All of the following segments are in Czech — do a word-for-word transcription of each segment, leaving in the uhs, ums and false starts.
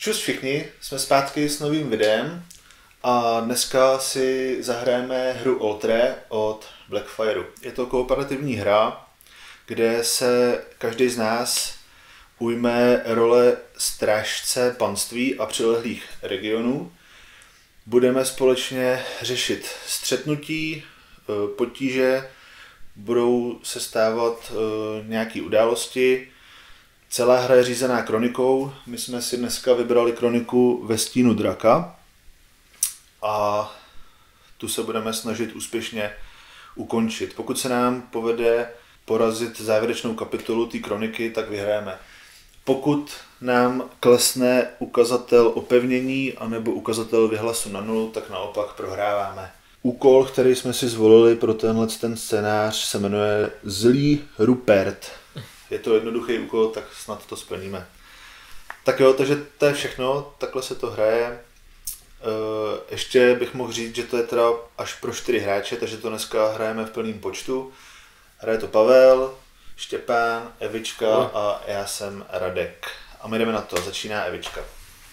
Čus všichni, jsme zpátky s novým videem a dneska si zahrajeme hru Outre od Blackfireu. Je to kooperativní hra, kde se každý z nás ujme role strážce panství a přilehlých regionů. Budeme společně řešit střetnutí, potíže, budou se stávat nějaké události. Celá hra je řízená kronikou. My jsme si dneska vybrali kroniku Ve stínu draka a tu se budeme snažit úspěšně ukončit. Pokud se nám povede porazit závěrečnou kapitolu té kroniky, tak vyhrajeme. Pokud nám klesne ukazatel opevnění anebo ukazatel vyhlasu na nulu, tak naopak prohráváme. Úkol, který jsme si zvolili pro tenhle ten scénář, se jmenuje Zlý Rupert. Je to jednoduchý úkol, tak snad to splníme. Tak jo, takže to je všechno, takhle se to hraje. Ještě bych mohl říct, že to je teda až pro čtyři hráče, takže to dneska hrajeme v plném počtu. Hraje to Pavel, Štěpán, Evička a já jsem Radek. A my jdeme na to, začíná Evička.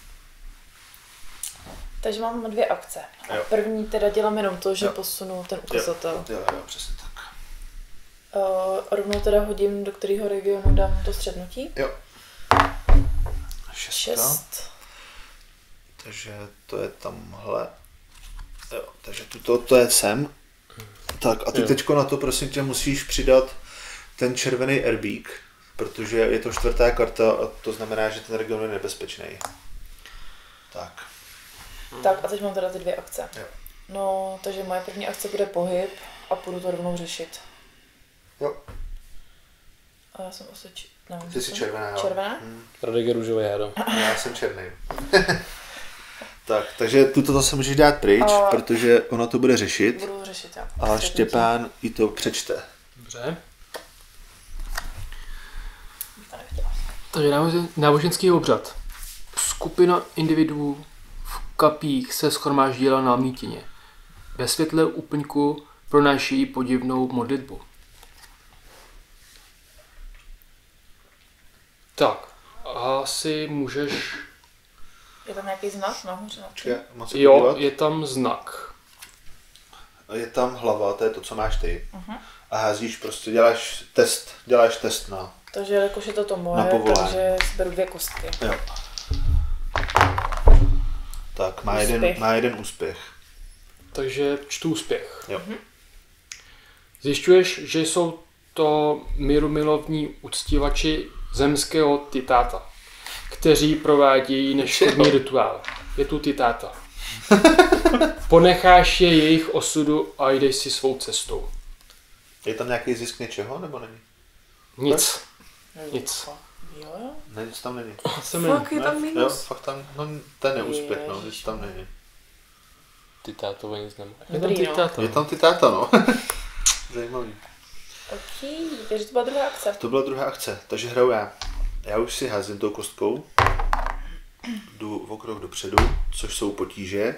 Takže mám dvě akce. A první teda dělám jenom to, že jo. posunu ten ukazatel. Jo, jo, jo, přesně tak. Uh, rovnou teda hodím, do kterého regionu dám to střetnutí. Jo. Šestka. Šest. Takže to je tamhle. Jo, takže tuto, to je sem. Tak a ty jo. teďko na to prosím tě musíš přidat ten červený erbík, protože je to čtvrtá karta a to znamená, že ten region je nebezpečný. Tak. Tak a teď mám teda ty dvě akce. Jo. No, takže moje první akce bude pohyb a půjdu to rovnou řešit. Jo. A já jsem asi, č... nevím, Ty jsi červená, jo. Červená? Hmm. Radek je růžový, já dám. Já jsem černý. Tak, takže tuto to se můžeš dát pryč, a... protože ona to bude řešit. Budu řešit, jo. A Střednutí. Štěpán i to přečte. Dobře. Takže náboženský obřad. Skupina individuů v kapích se shromáždila na mítině. Ve světle úplňku pronáší podivnou modlitbu. Tak, asi můžeš... Je tam nějaký znak nahoře? Je, jo, je tam znak. Je tam hlava, to je to, co máš ty. Uh-huh. A házíš prostě, děláš test, děláš test na... Takže jakož je to to moje, takže zberu dvě kostky. Jo. Tak, má jeden, má jeden úspěch. Takže čtu úspěch. Jo. Uh-huh. Zjišťuješ, že jsou to mírumilovní uctívači zemského titáta, kteří provádějí neškodný rituál. Je tu titáta. Ponecháš je jejich osudu a jdeš si svou cestou. Je tam nějaký zisk něčeho, nebo není? Nic. Nic. Jo, jo. Ne, nic tam není. Fakt je tam minus. Jo, fakt tam, no ten neúspěch, no, nic tam není. Titátovo nic nemá. Je tam titáta. Je tam titáta, no. Zajímavý. Ok, takže to byla druhá akce. To byla druhá akce, takže hraju já. Já už si házím tou kostkou. Jdu o krok dopředu, což jsou potíže.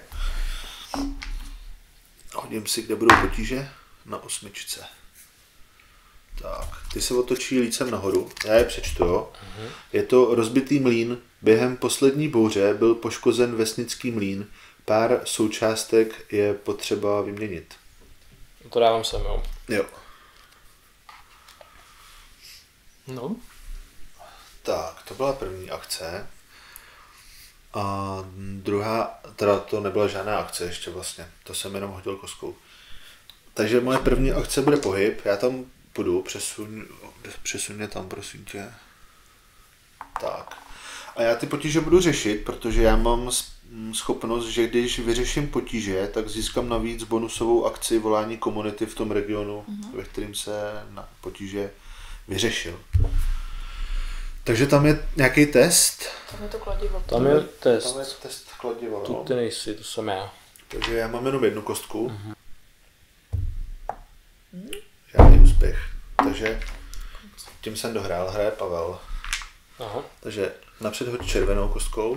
Hodím si, kde budou potíže. Na osmičce. Tak, ty se otočí lícem nahoru. Já je přečtu, jo. Uh-huh. Je to rozbitý mlýn. Během poslední bouře byl poškozen vesnický mlýn. Pár součástek je potřeba vyměnit. To dávám sem, jo. Jo. No. Tak, to byla první akce. A druhá, teda to nebyla žádná akce ještě vlastně. To jsem jenom hodil kostkou. Takže moje první akce bude pohyb. Já tam půjdu, přesuň, přesuň mě tam, prosím tě. Tak. A já ty potíže budu řešit, protože já mám schopnost, že když vyřeším potíže, tak získám navíc bonusovou akci volání komunity v tom regionu, uh-huh. ve kterým se na potíže vyřešil. Takže tam je nějaký test. Tam je to kladivo. Tam je test. Tam je test kladiva, no. Tu ty nejsi, to jsem já. Takže já mám jenom jednu kostku. Uh-huh. Hmm? Žádný úspěch. Takže tím jsem dohrál, hraje Pavel. Aha. Takže napřed hoď červenou kostkou.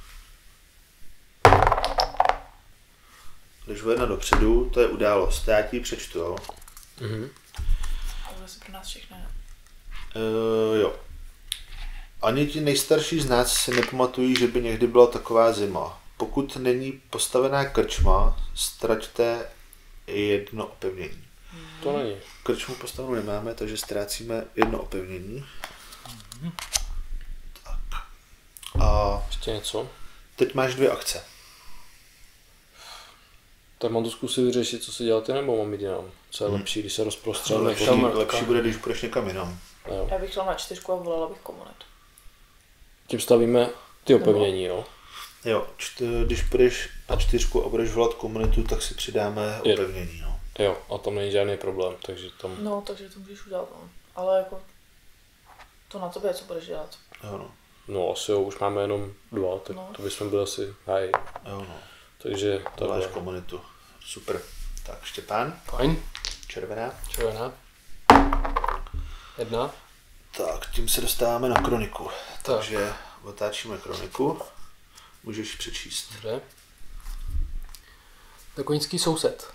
Když jedna dopředu, to je událost. Já ti ji přečtu, jo. Mhm. A bude se pro nás všechno, ne? Uh, jo. Ani ti nejstarší z nás si nepamatují, že by někdy byla taková zima. Pokud není postavená krčma, ztraťte jedno opevnění. To není. Krčmu postavenou nemáme, takže ztrácíme jedno opevnění. Tak. A Ještě něco? teď máš dvě akce. Tak mám to zkusit vyřešit, co si děláte, nebo mám jít jinam? Co je Hmm. lepší, když se rozprostřelím? Lepší, nebo- lepší bude, když půjdeš někam jinam. Jo. Já bych šla na čtyřku a volala bych komunitu. Tím stavíme ty opevnění, jo? Jo, čty, když půjdeš na čtyřku a budeš volat komunitu, tak si přidáme Je. opevnění. No. Jo, a tam není žádný problém, takže tam... No, takže to můžeš udělat, no. Ale jako to na tobě, co budeš dělat. Jo, no. No asi jo, už máme jenom dva, tak No. to bychom byli asi haj. Jo, no. Takže Voláš takhle. komunitu. Super. Tak Štěpán, Fajn. červená. Červená. Jedna. Tak, tím se dostáváme na kroniku. Tak. Takže otáčíme kroniku. Můžeš přečíst. Dobře. Takovinský soused.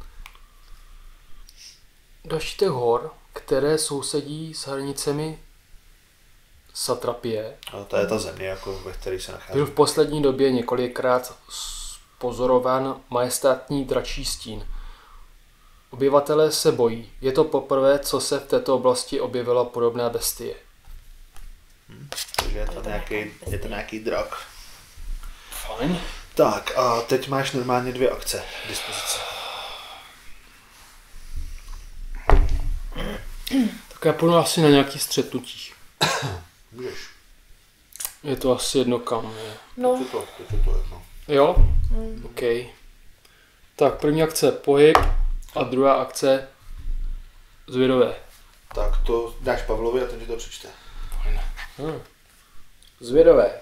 Do štítech hor, které sousedí s hranicemi Satrapie, A to je ta země, jako, ve které se nachází. byl v poslední době několikrát pozorován majestátní dračí stín. Obyvatelé se bojí. Je to poprvé, co se v této oblasti objevila podobná bestie. Takže je to, Je to nějaký, nějaká je to nějaký drak. Fajn. Tak a teď máš normálně dvě akce k dispozici. Tak já půjdu asi na nějaký střetnutí. Můžeš. Je to asi jedno kam. Je. No, Teď je to, teď je to jedno. Jo? mm. OK. Tak první akce pohyb a druhá akce zvědové. Tak to dáš Pavlovi a ten ti to přečte. Hmm. Zvědové.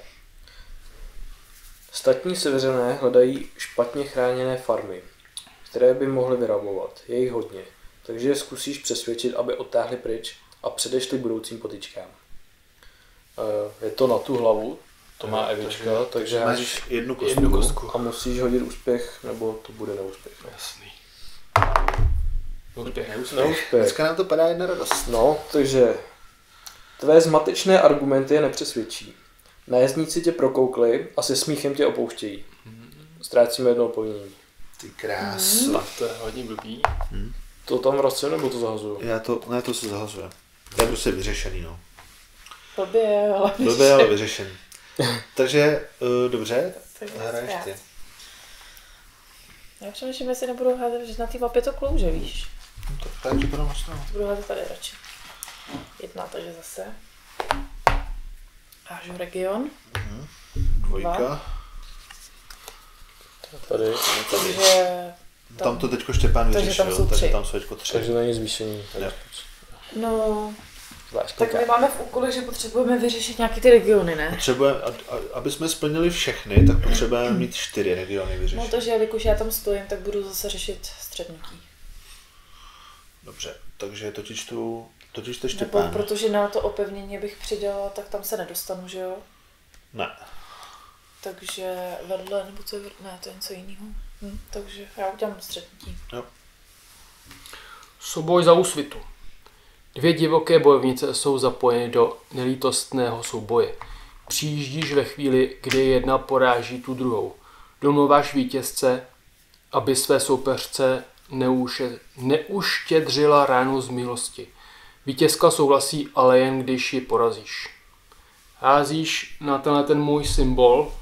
Statní seveřané hledají špatně chráněné farmy, které by mohly vyrabovat. Je jich hodně, takže je zkusíš přesvědčit, aby odtáhli pryč a předešli budoucím potyčkám. Eh, Je to na tu hlavu, to má Evička, takže máš házíš jednu kostku. Jednu kostku. a musíš hodit úspěch, nebo to bude neúspěch. Jasný. Úspěch. Neúspěch. Dneska nám to padá jedna radost. No, takže tvé zmatečné argumenty je nepřesvědčí. Nájezdníci tě prokoukli a se smíchem tě opouštějí. Ztrácíme jedno opojnění. Ty krásu. Tak to je hodně blbý. To tam vracím, nebo to zahazuju? Já to, ne, to se zahazuje. To je prostě vyřešený, no. Blbě, ale Blbě, ale vyřešený. Takže, uh, dobře, Tak hraješ ty. Já přemýšlím, jestli nebudu házet, že na té mapě to klouže, víš. No, tak tady ti budou nastavit. Budu házet tady radši. Jedna, takže zase. Hážu region. Dvojka. Dva. Tady. Takže Tam to teďko Štěpán Takže vyřešil, tam jsou takže tři. tam jsou teďko tři. Takže není zvýšení. Jo. no, Zvlášť tak my máme v úkolu, že potřebujeme vyřešit nějaký ty regiony, ne? Potřebujeme, a- a- aby jsme splnili všechny, tak potřebujeme mít čtyři regiony No vyřešit. takže jelikož já tam stojím, tak budu zase řešit střednutí. Dobře, takže to ti čtu, to ti čte Nebo Štěpán. protože na to opevnění bych přidala, tak tam se nedostanu, že jo? Ne. Takže vedle, nebo co je vedle, ne, to je něco jiného. Hm, takže já udělám střednutí. Souboj za úsvitu. Dvě divoké bojovnice jsou zapojeny do nelítostného souboje. Přijíždíš ve chvíli, kdy jedna poráží tu druhou. Domluváš vítězce, aby své soupeřce neuše, neuštědřila ránu z milosti. Vítězka souhlasí, ale jen když ji porazíš. Házíš na tenhle ten můj symbol.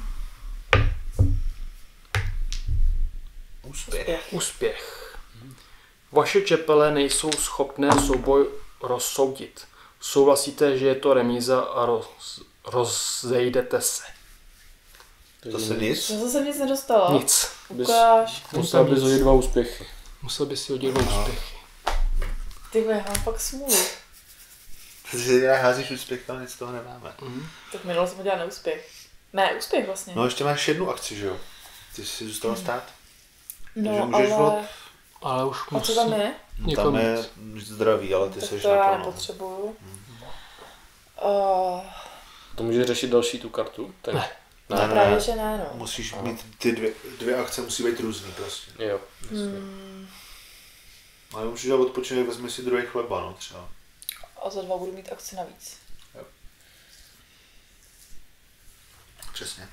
Úspěch. Úspěch. Vaše čepele nejsou schopné souboj rozsoudit. Souhlasíte, že je to remíza a roz, rozejdete se. To se nic. Já zase nic nedostala. Nic. Ukáž. Musel bys hodit dva úspěchy. Musel bys si hodit dva úspěchy. Ty vole, já mám fakt smůlu. Protože já házíš úspěch, ale nic z toho nemáme. Tak minule jsem udělala neúspěch. Ne, úspěch vlastně. No ještě máš jednu akci, že jo? Ty jsi zůstala stát? takže no můžeš ale... volat. Ale už A co musí. tam je? Někomu Tam je nic. zdraví, ale ty Tak jsi to na já plno. nepotřebuju. Uh, To můžeš řešit další tu kartu? Ten. Ne. Ne, ne, právě, ne. že ne, no. Musíš mít ty dvě, dvě akce, musí být různý prostě. Jo. Hmm, Ale můžeš dát odpočinek, vezmi si druhý chleba, no třeba. a za dva budu mít akci navíc. Jo. Přesně.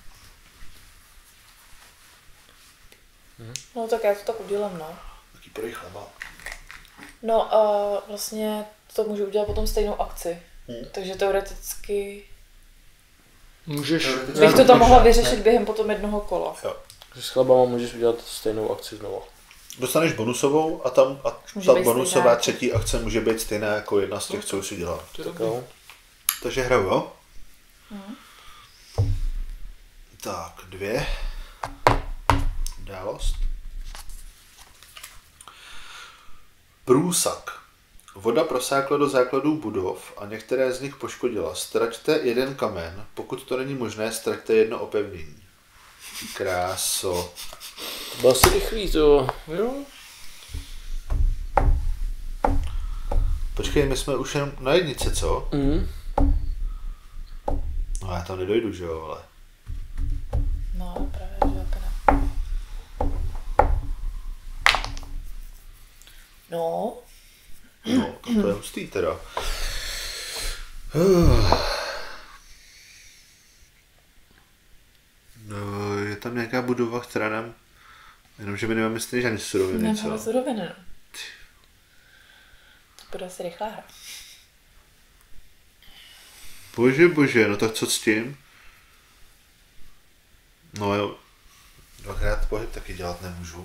No tak já to tak udělám, no. Taký prý chleba. No a vlastně to můžu udělat potom stejnou akci. Hmm. Takže teoreticky Můžeš... bych to tam mohla vyřešit během potom jednoho kola. Jo. S chlebama můžeš udělat stejnou akci znovu. Dostaneš bonusovou a tam a Může ta být bonusová stejná. třetí akce může být stejná jako jedna z těch, co už si dělal. To je Tak dobrý. jo. Takže hraju, jo? Mhm. Tak, dvě. Událost. Průsak. Voda prosákla do základů budov a některé z nich poškodila. Straťte jeden kamen, pokud to není možné, straťte jedno opevnění. Kráso. To bylo asi rychlý to. Jo. Počkej, my jsme už jen na jednice, co? Mhm. No já tam nedojdu, že jo, ale. No právě, že jako ne. No, No, to je hustý teda. No, je tam nějaká budova, která nám... Jenomže my nemáme stejně žádný suroviny, nemáme co? suroviny, no. To bude asi rychlá hra. Bože, bože, no tak co s tím? No jo, dvakrát pohyb taky dělat nemůžu.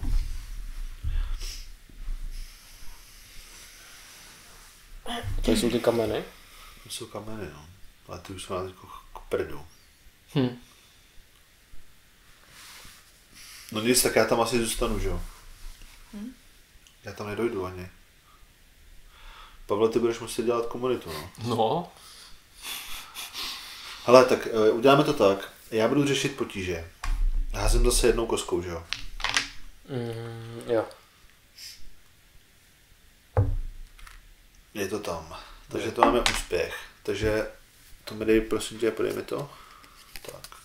To jsou ty kameny. To jsou kameny, no. Ale ty už jsou nám jako k prdu. Hm. No nic, tak já tam asi zůstanu, že jo? Hm? Já tam nedojdu ani. Pavle, ty budeš muset dělat komunitu, no. No, Hele, tak e, uděláme to tak. Já budu řešit potíže. Házím zase jednou kostkou, že jo? Mm, jo. Je to tam. Takže to máme úspěch. Takže to mi dej, prosím tě, podej mi to. Tak.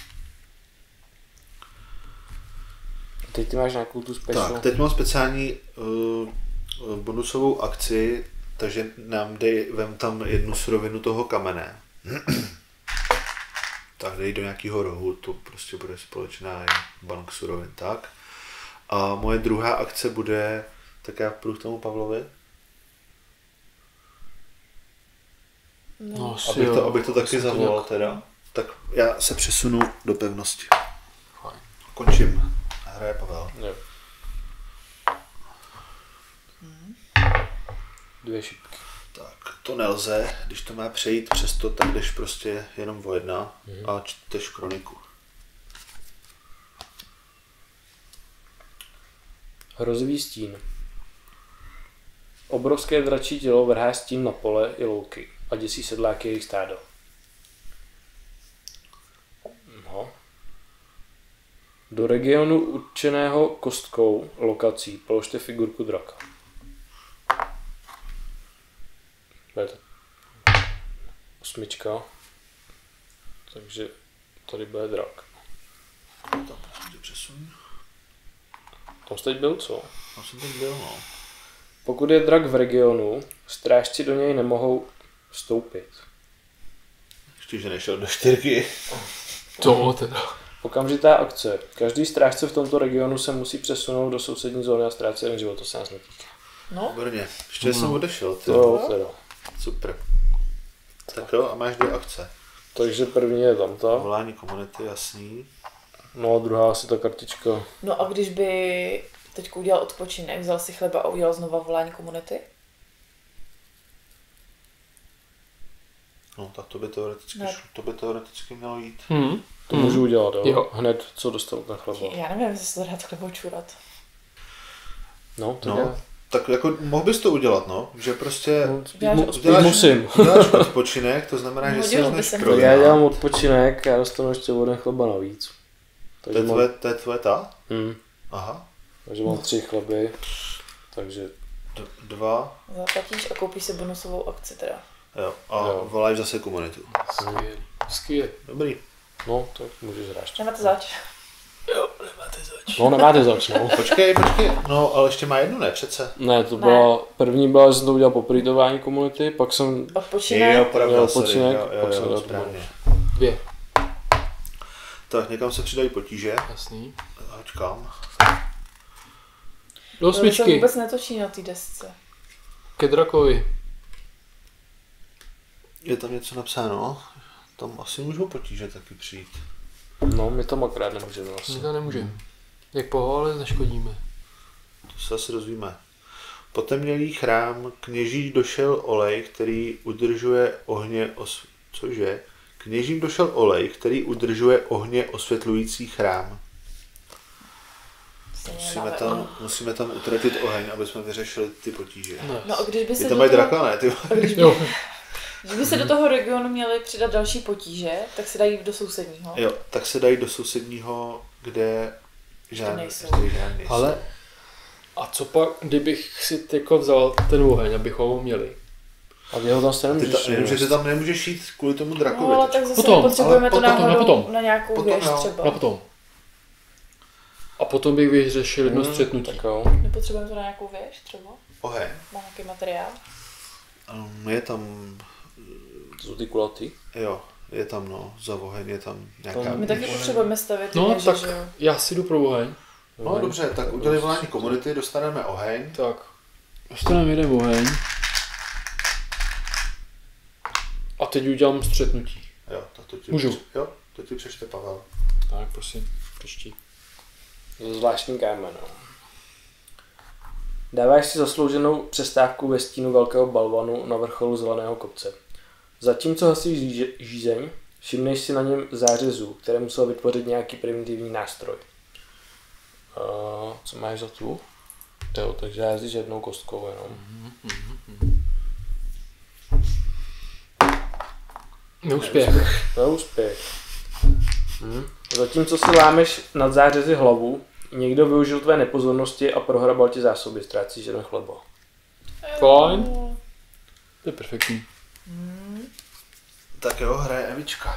A teď ty máš nějakou tu special. Tak, teď mám speciální uh, bonusovou akci, takže nám dej, vem tam jednu surovinu toho kamene. Tak dej do nějakého rohu, to prostě bude společná bank surovin, tak. A moje druhá akce bude, tak já půjdu k tomu Pavlovi, no asi abych jo. to, abych to taky Asi zavolal nějak- teda. Tak já se přesunu do pevnosti. Fajn. Končím. Hraje Pavel. Jo. Dvě šipky. Tak, to nelze, když to má přejít přes to, tak jdeš prostě jenom o jedna Mhm. a čteš kroniku. Hrozivý stín. Obrovské dračí tělo vrhá stín na pole i louky a děsí sedláky jejich stádo. No. Do regionu určeného kostkou lokací položte figurku draka. Bude to osmička. Takže tady bude drak. Tam prosím tě přesuň. Tam jsi teď byl co? Tam jsem teď byl, no. Pokud je drak v regionu, strážci do něj nemohou vstoupit. Ještě, že nešel do čtyřky. To teda. Okamžitá akce. Každý strážce v tomto regionu se musí přesunout do sousední zóny a ztrácí jeden život, to se nás netýká. No, Výborně. Ještě jsem odešel, ty. To jo, teda. Super. Tak jo, a máš dvě akce. Takže první je tam ta. Volání komunity, jasný. No a druhá asi ta kartička. no a když by teď udělal odpočinek, vzal si chleba a udělal znova volání komunity? No, tak to by teoreticky, Ne. šlo, to by teoreticky mělo jít. Hm. To můžu udělat, jo? Jo. Hned, co dostal ten chleba. Já nevím, jestli se to dá takhle počurat. No, tak No, no. tak jako mohl bys to udělat, no. Že prostě No, Děláš mu- odpočinek. musím. Děláš odpočinek, to znamená, že si Hodil by vezmeš se mi. Tak krona. já dělám odpočinek, já dostanu ještě jeden chleba navíc. To Takže, je, mám, tvoje, to je tvoje ta? hm, Aha. takže mám tři chleby. Takže D- dva. Zaplatíš a koupíš si bonusovou akci teda. Jo. A Jo. voláš zase komunitu. Skvělý. Skvělý. Dobrý. no, tak můžeš hrát. Nemáte zač. Jo, nemáte zač. No, nemáte zač, no. Počkej, počkej. No, ale ještě má jednu, ne? Přece. Ne, to Ne. byla, první byla, že jsem to udělal po prýdování komunity, pak jsem, Odpočinek. Jo, pravda, Jo, sorry. odpočinek, Jo, jo, pak jo, jsem dal správně. Dvě. Tak, někam se přidají potíže. Jasný. Počkám. Do To se osmičky. vůbec netočí na té desce. Ke drakovi. Je tam něco napsáno? Tam asi můžou potíže taky přijít. No, my to akorát nemůžeme My asi. to nemůžeme. Jak poho, ale neškodíme. To se asi dozvíme. Po temnělý chrám kněží došel olej, který udržuje ohně os... Cože? Kněžím došel olej, který udržuje ohně osvětlující chrám. Musíme tam, musíme tam utratit oheň, aby jsme vyřešili ty potíže. No. No a když by se Je do to mají toho, draka, ne? Ty... když by, Jo. když by se do toho regionu měli přidat další potíže, tak se dají do sousedního. Jo, tak se dají do sousedního, kde žádný nejsou. kde žádný nejsou. Ale a co pak, kdybych si teďko vzal ten oheň, abychom ho měli? A ty ho tam stejně Ty, nemůžeš ta, jenomže ty jít. tam nemůžeš jít kvůli tomu drakovi. No ale teď. tak zase Potom, potřebujeme ale to potom, náhodou na potom. na nějakou Potom, věž jo. třeba. Na potom. A potom bych vyřešil jedno Hmm, střetnutí. Tak jo. Nepotřebujeme to na nějakou věž třeba? Oheň. Má nějaký materiál? Um, je tam, To jsou ty kulatý. jo, je tam no, za oheň je tam nějaká... To- My taky potřebujeme stavět ty No věže, tak že jo? já si jdu pro oheň. No dobře, tak udělej volání komunity, dostaneme oheň. Tak. Dostaneme jeden oheň. A teď udělám střetnutí. Jo, tak to ti, Můžu. Jo, to ti přečte Pavel. Tak prosím, přečti. Je to zvláštní kámen. No. Dáváš si zaslouženou přestávku ve stínu velkého balvanu na vrcholu zeleného kopce. Zatímco hasíš žíže- žízeň, všimneš si na něm zářezu, které musel vytvořit nějaký primitivní nástroj. Uh, co máš za tu? Jo, takže já jezdíš jednou kostkou jenom. Neúspěch. Neúspěch. Hm. Zatímco si lámeš nad zářezy hlavu, někdo využil tvé nepozornosti a prohrabal ti zásoby, ztrácíš jeden chleba. Fajn. To je perfektní. Tak jo, hraje Evička.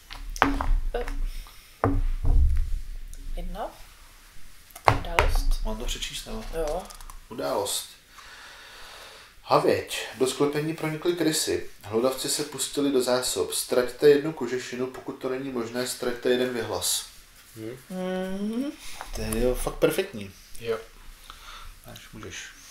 Jedna. Událost. Mám to přečíst, nebo? Jo. Událost. Havěť. Do sklepení pronikly krysy. Hlodavci se pustili do zásob. Ztraťte jednu kožešinu, pokud to není možné, ztraťte jeden vyhlas. Mm. To je fakt perfektní. Jo. Až můžeš.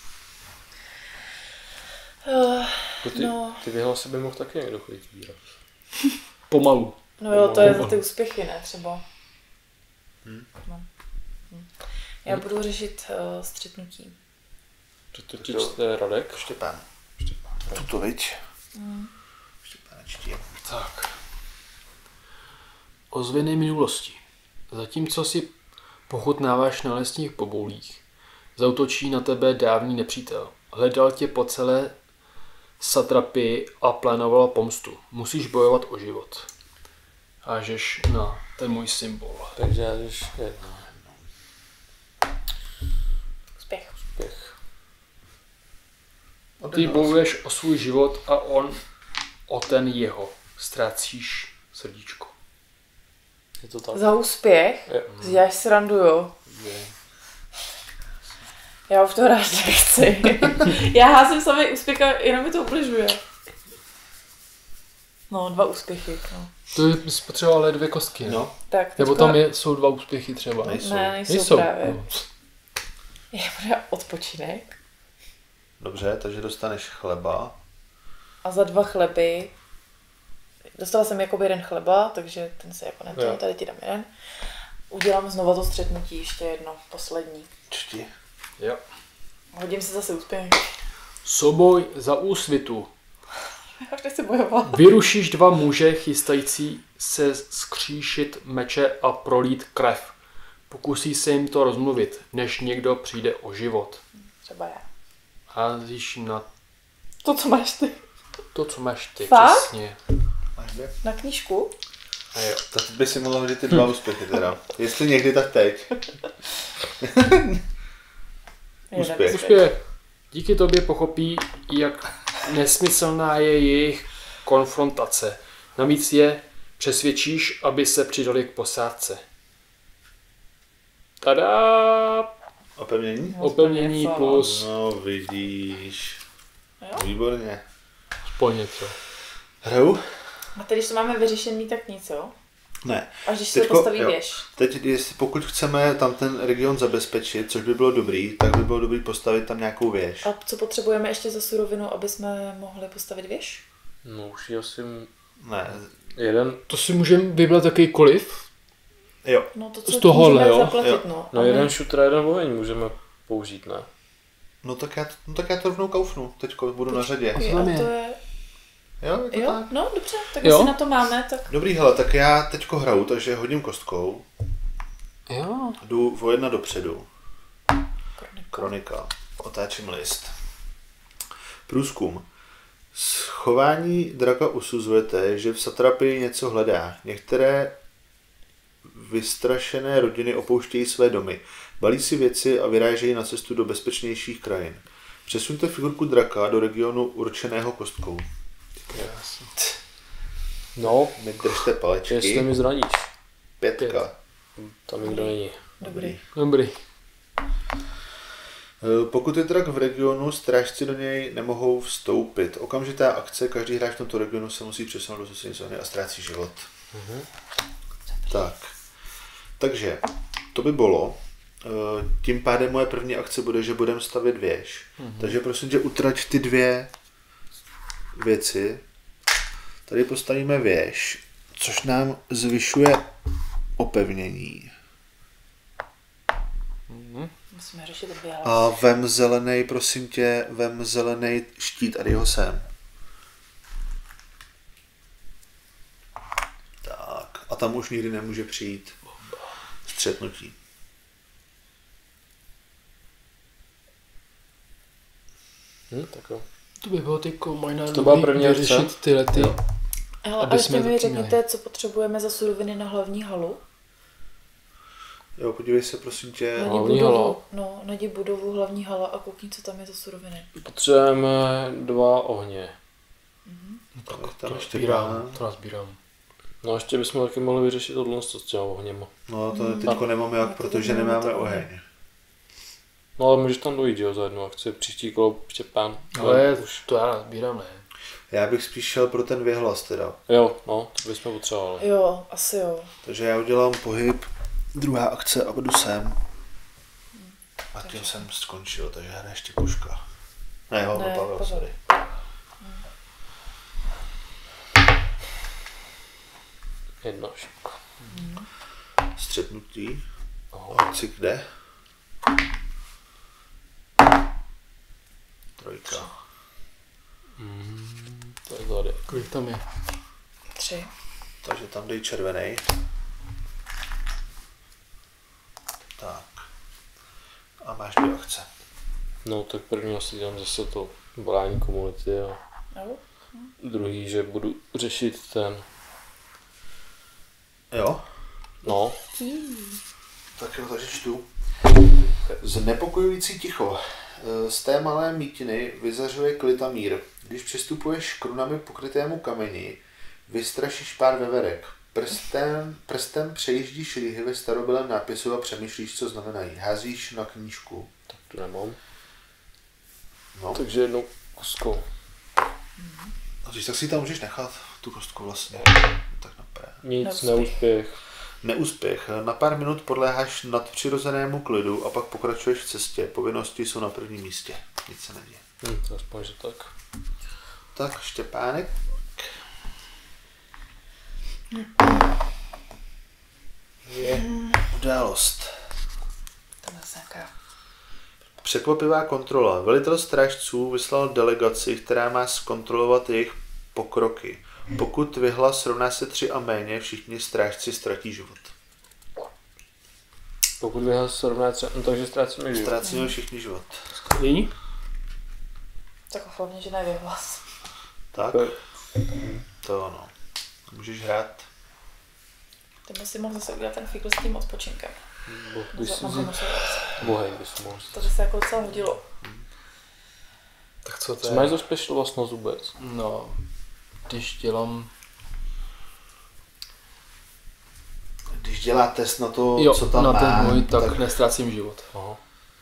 Uh, To ty, No. ty vyhlasy by mohl taky někdo chodit výraz. Pomalu. no jo, to je za ty úspěchy, ne třeba. No. Hm. Já budu řešit uh, střetnutí. To to ti čte Radek. Štěpán. Tuto viď. Mm. Štěpán čtí. Tak. Ozvěny minulosti. Zatímco si pochutnáváš na lesních poboulích, zautočí na tebe dávný nepřítel. Hledal tě po celé satrapii a plánoval pomstu. Musíš bojovat o život. Hážeš na ten můj symbol. Takže já jdeš jedno. Úspěch. Úspěch. Ty bojuješ o svůj život a on o ten jeho. Ztrácíš srdíčko. Je to tak? Za úspěch? Je. Děláš srandu, jo? Je. Já už to rád nechci. Já házím samý úspěch a jenom mi to ubližuje. No, dva úspěchy. No. To je potřeba ale dvě kostky, ne? No, Tak, Nebo teďka- tam je, jsou dva úspěchy třeba. Nejsou. Ne, nejsou, Nejsou. právě. No. Já budu odpočinek dobře, takže dostaneš chleba. a za dva chleby dostala jsem jakoby jeden chleba, takže ten se jako neměl, Jo. tady ti dám jeden. Udělám znova to střetnutí, ještě jedno, poslední. Čti. Jo. Hodím si zase úspěch. Souboj za úsvitu. Já už nechci bojovat. Vyrušíš dva muže chystající se skříšit meče a prolít krev. Pokusí se jim to rozmluvit, než někdo přijde o život. Třeba já. Házíš na To, co máš ty. to, co máš ty. Fakt? Přesně. Máš dvě? Na knížku? A jo. Tak by si mohl hodit ty dva úspěchy teda. Jestli někdy, tak teď. Jeden Úspěch. Úspěch. Díky tobě pochopí, jak nesmyslná je jejich konfrontace. Navíc je přesvědčíš, aby se přidali k posádce. Tada! Opevnění? Opevnění něco, no. plus No vidíš. Jo? Výborně. aspoň něco. Hraju? A teď, když to máme vyřešený, tak nic, jo? Ne. Až když se Teďko, postaví jo. věž. Teď, jestli, pokud chceme tam ten region zabezpečit, což by bylo dobrý, tak by bylo dobrý postavit tam nějakou věž. A co potřebujeme ještě za surovinu, aby jsme mohli postavit věž? No už je asi Ne. jeden, To si můžeme vybrat jakýkoliv. Jo. No to, Z co tohohle, můžeme jo? zaplatit, Jo. no. no A my- jeden šutr a jeden oheň můžeme použít, ne? No tak já, no tak já to rovnou kaufnu. Teďko budu na řadě. Počkej, Co tam a je? to je... Jo, je to Jo, tak. no dobře, tak Jo? jestli na to máme, tak... Dobrý, hele, tak já teďko hraju, takže hodím kostkou. Jo. Jdu o jedna dopředu. Kronika. Kronika. Otáčím list. Průzkum. Z chování draka usuzujete, že v satrapii něco hledá. Některé vystrašené rodiny opouštějí své domy, balí si věci a vyrážejí na cestu do bezpečnějších krajin. Přesuňte figurku draka do regionu určeného kostkou. No, Mi držte palečky. jestli mi zraníš. Pětka. Tam nikdo není. Dobrý. Dobrý. E, Pokud je drak v regionu, strážci do něj nemohou vstoupit. Okamžitá akce, každý hráč v tomto regionu se musí přesunout do sousední zóny a ztrácí život. Mhm. Tak. Takže, to by bylo. E, Tím pádem moje první akce bude, že budeme stavět věž. Takže prosím tě, utrať ty dvě věci. Tady postavíme věž, což nám zvyšuje opevnění. Musíme řešit dvě A vem zelený, prosím tě, vem zelený štít a dej ho sem. Tak, a tam už nikdy nemůže přijít střetnutí. Hm, tak jo. To by bylo tyko možná To byla dobrý první akce. vyřešit tyhle ty. Hele, aby a ještě jsme mi zapomněli. řekněte, co potřebujeme za suroviny na hlavní halu. Jo, podívej se, prosím tě. Najdi Hlavní budovu, hala? no, najdi budovu hlavní hala a koukni, co tam je za suroviny. Potřebujeme dva ohně. Tak To tam ještě sbírám, pán. to sbírám. No a ještě bychom taky mohli vyřešit tohle s těma ohněma. No to teďko nemáme jak, No, to protože nemáme nemáme to oheň. No ale můžeš tam dojít, jo, za jednu akci. Příští kolo Štěpán. Ale už to já sbírám, ne. Já bych spíš šel pro ten věhlas teda. Jo, no, to bychom potřebovali. Jo, asi jo. Takže já udělám pohyb, druhá akce a budu sem. A tím jsem skončil, takže hraje ještě puška. Ne, ho, Ne, Pavel, Pavel. sorry. Jedno šipko. Střetnutí. Aho. Akci kde? Trojka. To je tady. Kolik tam je? Tři. Takže tam dej červený. Tak. A máš dvě akce. No tak první asi dělám zase to volání komunity a Jo? druhý, že budu řešit ten, Jo? no, Tak jo, takže čtu. Znepokojující ticho. Z té malé mítiny vyzařuje klid a mír. Když přistupuješ k runami pokrytému kameni, vystrašíš pár veverek. Prstem, prstem přejíždíš líhy ve starobylém nápisu a přemýšlíš, co znamenají. Házíš na knížku. tak to nemám. No, Takže jednou koskou. a když tak si tam můžeš nechat tu kostku vlastně. Tak na P. Nic, Neúspěch. neúspěch. Neúspěch. Na pár minut podléháš nadpřirozenému klidu a pak pokračuješ v cestě. Povinnosti jsou na prvním místě. Nic se neděje. Hm, to aspoň, že tak. Tak, Štěpánek. Je událost. Tam je zase nějaká... Překvapivá kontrola. Velitel strážců vyslal delegaci, která má zkontrolovat jejich pokroky. Pokud vyhlas rovná se tři a méně, všichni strážci ztratí život. Pokud vyhlas srovná třeba, no takže ztrácíme život. Ztrácíme všichni život. Skvělý. Tak hlavně, že nevě hlas. Tak? To ono. Můžeš hrát. Ty by si mohl zase udělat ten figl s tím odpočinkem. Bo, když si Na vzít bonusové akce. bohej, bys mohl. To by se jako docela hodilo. Tak co to Co je? máš za special vlastnost vůbec? No, když dělám... Když dělá test na to, Jo, co tam na má, ten můj, tak, tak tak nestrácím život. Aha.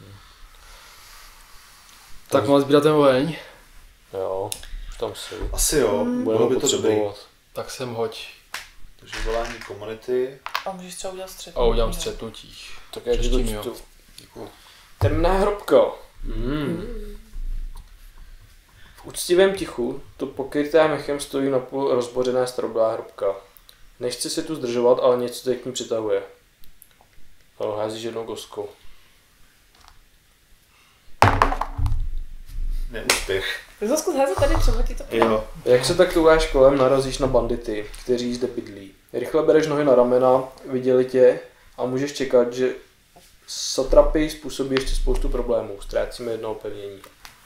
Tak mám sbírat ten oheň, Jo, tam si. asi jo, Mm. bylo Budeme by to dobrý. potřebovat. tak sem hoď. Takže volání komunity. A můžeš třeba udělat střetnutí. A udělám střetnutí. Tak já ti to Čtím, jo. čtu. Děkuju. Temná hrobka. Mm. V úctivém tichu to pokryté mechem stojí napůl rozbořená starobylá hrobka. Nechci se tu zdržovat, ale něco tě k ní přitahuje. No, házíš jednou kostkou. Neúspěch. Tak to zkus házet tady, třeba ti to půjde. Jo. Jak se tak touláš kolem, narazíš na bandity, kteří zde bydlí. Rychle bereš nohy na ramena, viděli tě a můžeš čekat, že satrapy způsobí ještě spoustu problémů. Ztrácíme jedno opevnění.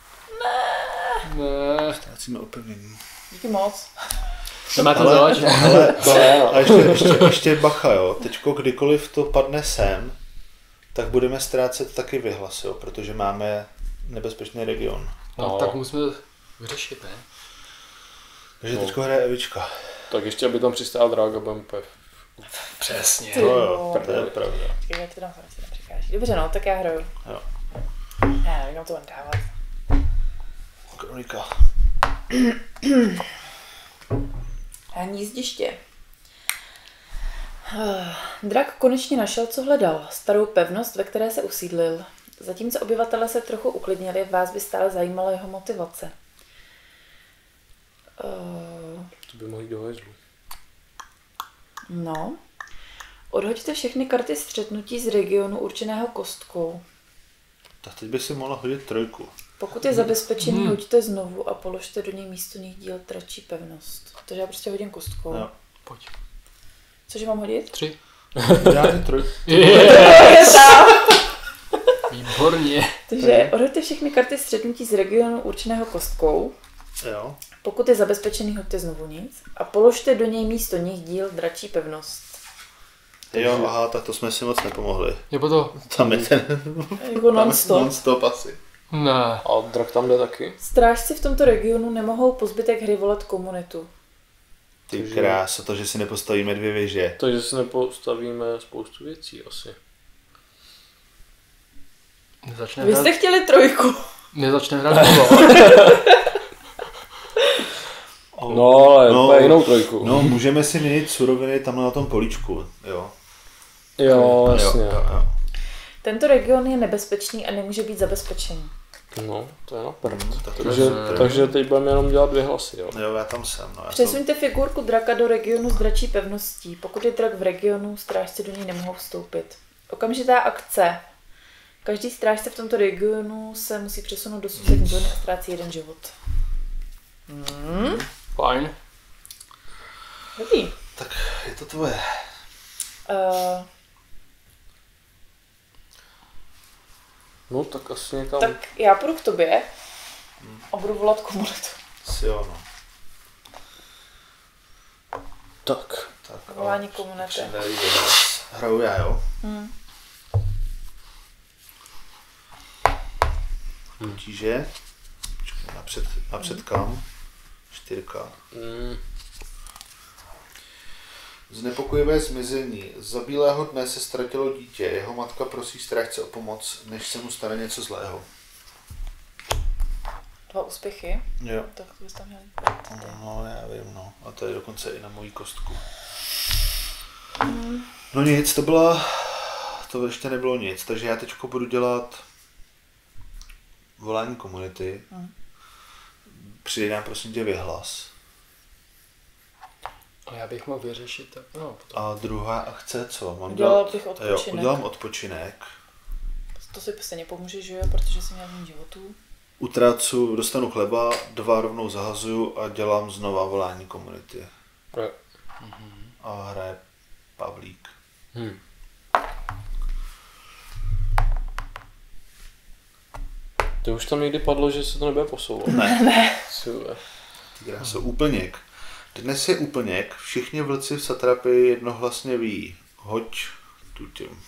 Ne, Ztrácíme opevnění. Díky moc. nemáte Ale- zač? Ale, Ne, no. a ještě, ještě, ještě bacha, jo. Teďko kdykoliv to padne sem, tak budeme ztrácet taky vyhlas, jo, protože máme nebezpečný region. No, No. tak musíme vyřešit, ne? Takže No. teďko hraje Evička. Tak ještě, aby tam přistál drák a budeme úplně... Přesně. Ty No jo. jo, to je pravda. Já ti dám fakt, nepřekáží. Dobře, no, tak já hraju. Jo. Já nevím, kam to mám dávat. Kronika. Hnízdiště. Drak konečně našel, co hledal. Starou pevnost, ve které se usídlil. Zatímco obyvatele se trochu uklidnili, vás by stále zajímala jeho motivace. Uh, To by mohl jít do hajzlu. no. Odhoďte všechny karty střetnutí z regionu určeného kostkou. Tak teď by si mohla hodit trojku. Pokud je zabezpečený, Hmm. hoďte znovu a položte do něj místo nich díl tračí pevnost. Takže já prostě hodím kostkou. Jo. Pojď. Cože mám hodit? Tři. Já ty trojku. Je tam! Výborně. Takže odhoďte všechny karty střetnutí z regionu určeného kostkou. Jo. Pokud je zabezpečený, hoďte znovu nic. A položte do něj místo nich díl dračí pevnost. Jo, aha, tak to jsme si moc nepomohli. Nebo to? Tam je ten... Jako non-stop. Non-stop asi. Ne. A drak tam jde taky? Strážci v tomto regionu nemohou po zbytek hry volat komunitu. Ty Takže- krása, to, že si nepostavíme dvě věže. Takže si nepostavíme spoustu věcí asi. Nezačne Vy hrát, jste chtěli trojku. nezačne hrát dlouho. No, ale No. no, jinou trojku. No, můžeme si měnit suroviny tam na tom políčku, jo. Jo, jasně. Jo, jo, jo. Tento region je nebezpečný a nemůže být zabezpečený. No, to je na prd. Mm, tak to Takže, je super. takže teď budeme jenom dělat dvě hlasy, jo. Jo, já tam jsem, no. Já Přesuňte figurku draka do regionu s dračí pevností. Pokud je drak v regionu, strážci do něj nemohou vstoupit. Okamžitá akce. Každý strážce v tomto regionu se musí přesunout do sousední zóny a ztrácí jeden život. Hmm. Fajn. Dobrý. Tak je to tvoje. Uh, No, tak asi někam... tak já půjdu k tobě a budu volat komunitu. Si jo, no. Tak. Tak, Volání komunity. přidej vyhlas. Hraju já, jo? Hmm. Potíže. Počkej, napřed, napřed kam? Čtyřka. Mm, Znepokojivé zmizení. Za bílého dne se ztratilo dítě. Jeho matka prosí strážce o pomoc, než se mu stane něco zlého. Dva úspěchy. Jo. Tak to bys tam měl. No, já vím, no. A to je dokonce i na mojí kostku. No nic, to byla... To ještě nebylo nic, takže já teďko budu dělat volání komunity. Hmm. Přidej nám prosím tě vyhlas. A já bych mohl vyřešit tak, no, potom. A druhá akce co? Mám Udělal dělat... bych Jo, odpočinek. udělám odpočinek. To si stejně pomůže, že jo, protože jsem měl méně životů. Utrácu, dostanu chleba, dva rovnou zahazuju a dělám znova volání komunity. jo. A hraje Pavlík. Hm. To už tam někdy padlo, že se to nebude posouvat. Ne, Ne. Super. ty krása, úplněk. Dnes je úplněk, všichni vlci v satrapii jednohlasně ví. Hoď tu tím.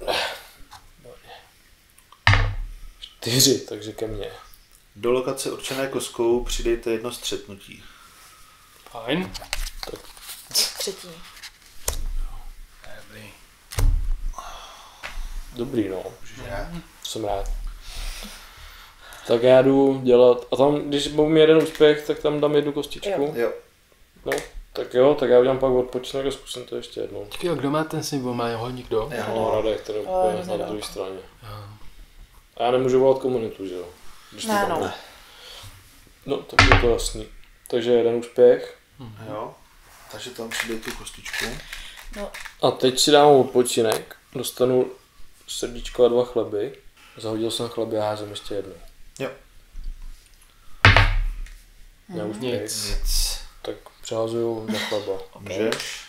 Čtyři, takže ke mně. Do lokace určené kostkou přidejte jedno střetnutí. Fajn. Třetí. Dobrý. Dobrý, no. Můžeš hrát? Jsem rád. Tak já jdu dělat, a tam, když budu mít jeden úspěch, tak tam dám jednu kostičku. Jo. Jo. No, Tak jo, tak já udělám pak odpočinek a zkusím to ještě jednou. Taky, kdo má ten symbol? Má ho nikdo? Já. No, Radek, který Ale je na nedá. druhé straně. A já nemůžu volat komunitu, že jo? Když to Ne, tam no. ne. No, tak je to jasný. Takže jeden úspěch. Jo. Takže tam přidej tu kostičku. No, A teď si dám odpočinek. Dostanu srdíčko a dva chleby. Zahodil jsem chleby a házím ještě jednou. Jo. Neúspěch. Nic. Nic. Tak přehazuju za chleba. Můžeš?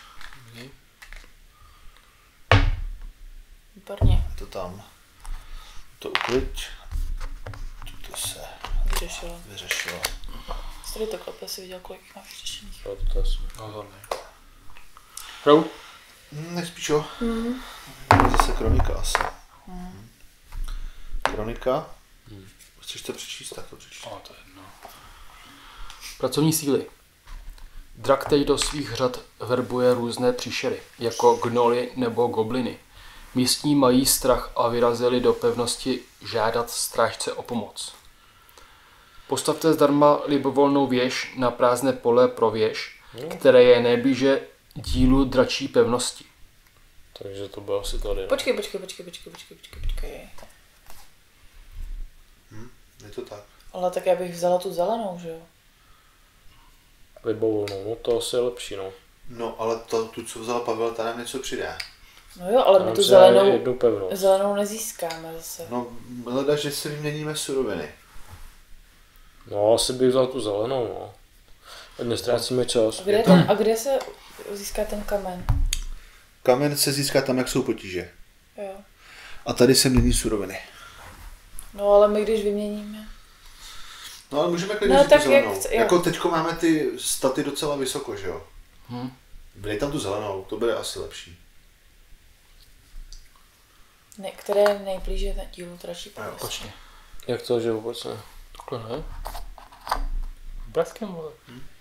výborně. Je to tam. To uklid. To se Vyřešilo. vyřešilo. Tady to klepe, si viděl, kolik jich má vyřešených. Jo, to je jasný. Rozhodně. Hrou? Hm, nejspíš jo. Mm. Zase kronika asi. Mm. Kronika. Hmm. Chceš to přečíst, tak to přečíst. O, to je jedno. Pracovní síly. Drak teď do svých řad verbuje různé příšery, jako gnoly nebo gobliny. Místní mají strach a vyrazili do pevnosti žádat strážce o pomoc. Postavte zdarma libovolnou věž na prázdné pole pro věž, které je nejblíže dílu dračí pevnosti. Takže to bylo asi tady. No. Počkej, počkej, počkej, počkej, počkej, počkej, počkej. Je to tak. Ale tak já bych vzala tu zelenou, že jo? Libovolnou, no to asi je lepší, no. No, ale to, tu, co vzala Pavel, ta nám něco přidá. No jo, ale my Mám tu třeba zelenou, jednu pevnost. zelenou nezískáme zase. No, hleda, že si vyměníme suroviny. No, asi bych vzal tu zelenou, no. Ať nestrácíme čas. A kde, ten, a kde se získá ten kamen? Kamen se získá tam, jak jsou potíže. Jo. A tady se mění suroviny. No ale my když vyměníme. No ale můžeme klidně No, vzít tu tak jak zelenou. chce- jo. Jako teďko máme ty staty docela vysoko, že jo? Hm? Dej tam tu zelenou, to bude asi lepší. Ne, které je nejblíže na dílu dračí pevnosti. Počkej. Jak to, že vůbec ne? Takhle ne? Obrázkem, vole.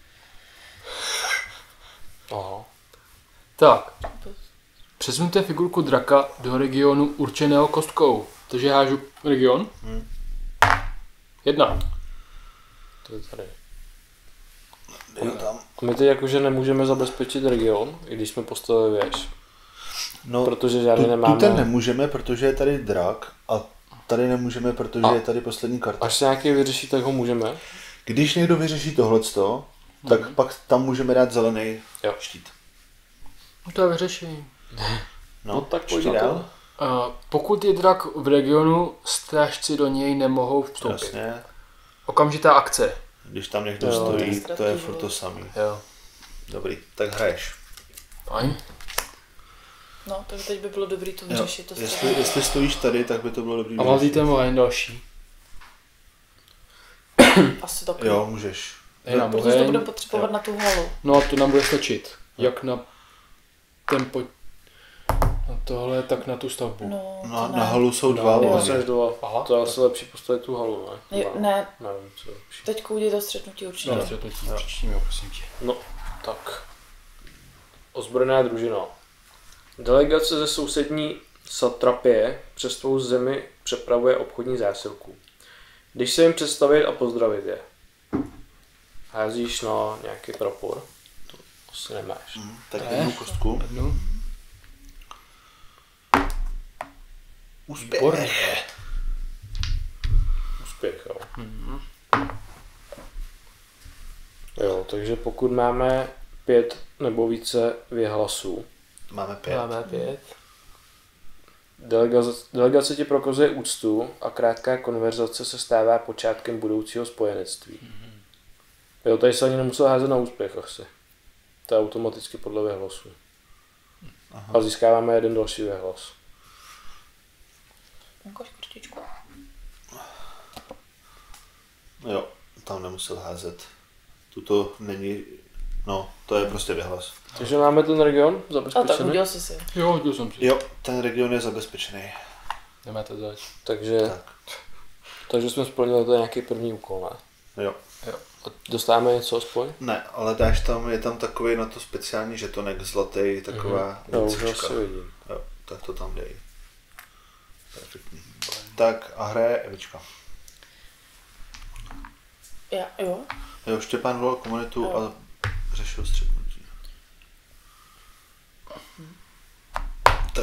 Aha. Tak. Přesuňte figurku draka do regionu určeného kostkou. Takže hážu region. Hm. Jedna. To je tady. Dej ho tam. A my teď jakože nemůžeme zabezpečit region, i když jsme postavili věž. No, Protože žádný tu, nemáme. tu ten nemůžeme, protože je tady drak. A tady nemůžeme, protože A- je tady poslední karta. Až se nějaký vyřeší, tak ho můžeme. Když někdo vyřeší tohleto, tak Mhm. pak tam můžeme dát zelený Jo. štít. No to je vyřešení. No, No, tak ještě pojď na dál. to. Uh, pokud je drak v regionu, strážci do něj nemohou vstoupit. Jasně. Okamžitá akce. Když tam někdo Jo, stojí, to je to je strategie. furt to samý. Jo. Dobrý, tak hraješ. Fajn. No, takže teď by bylo dobré to Jo. vyřešit. To Jestli, stejně. jestli stojíš tady, tak by to bylo dobrý. A vyřešit. vázíte mu jen další. Asi taky. Jo, můžeš. Je na Protože to oheň. budeme potřebovat Jo. na tu halu. No a to nám bude stačit. Jak na ten po... na tohle, tak na tu stavbu. No, Na, to na ne. halu jsou dva No, Jo. ohně. až dva. Aha. To je asi lepší postavit tu halu, ne? Je, ne, Nevím, co je lepší. teď udělej to střetnutí určitě. No, to tím přečtím, jo, prosím tě. No, tak. Ozbrojená družina. Delegace ze sousední satrapie přes svou zemi přepravuje obchodní zásilku. Když se jim představit a pozdravit je. Házíš na nějaký prapor? To asi nemáš. Hm, tak Ne. jednu kostku. Jednu. Úspěch. Výborně. Úspěch, jo. Jo, takže pokud máme pět nebo více věhlasů, Máme pět. Máme pět. delegace, delegace ti prokazuje úctu a krátká konverzace se stává počátkem budoucího spojenectví. Jo, tady se ani nemusel házet na úspěch asi. To je automaticky podle věhlasu. Aha. A získáváme jeden další věhlas. Ukaž kartičku. Jo, tam nemusel házet. Tuto není, no, to je prostě vyhlas. Takže máme ten region A tak zabezpečený. udělal jsi si. Jo, hodil jsem si. Jo, ten region je zabezpečený. Jdeme to zač. Takže, Tak, takže jsme splnili to nějaký první úkol, ne? jo. A dostáváme něco aspoň? Ne, ale dáš tam, je tam takový na to speciální žetonek zlatý, taková Jo, už věcička. asi vidím. Jo, tak to tam dej. Perfektní. Tak a hraje Evička. Já, jo. Jo, Štěpán volal komunitu Jo. a řešil střetnutí.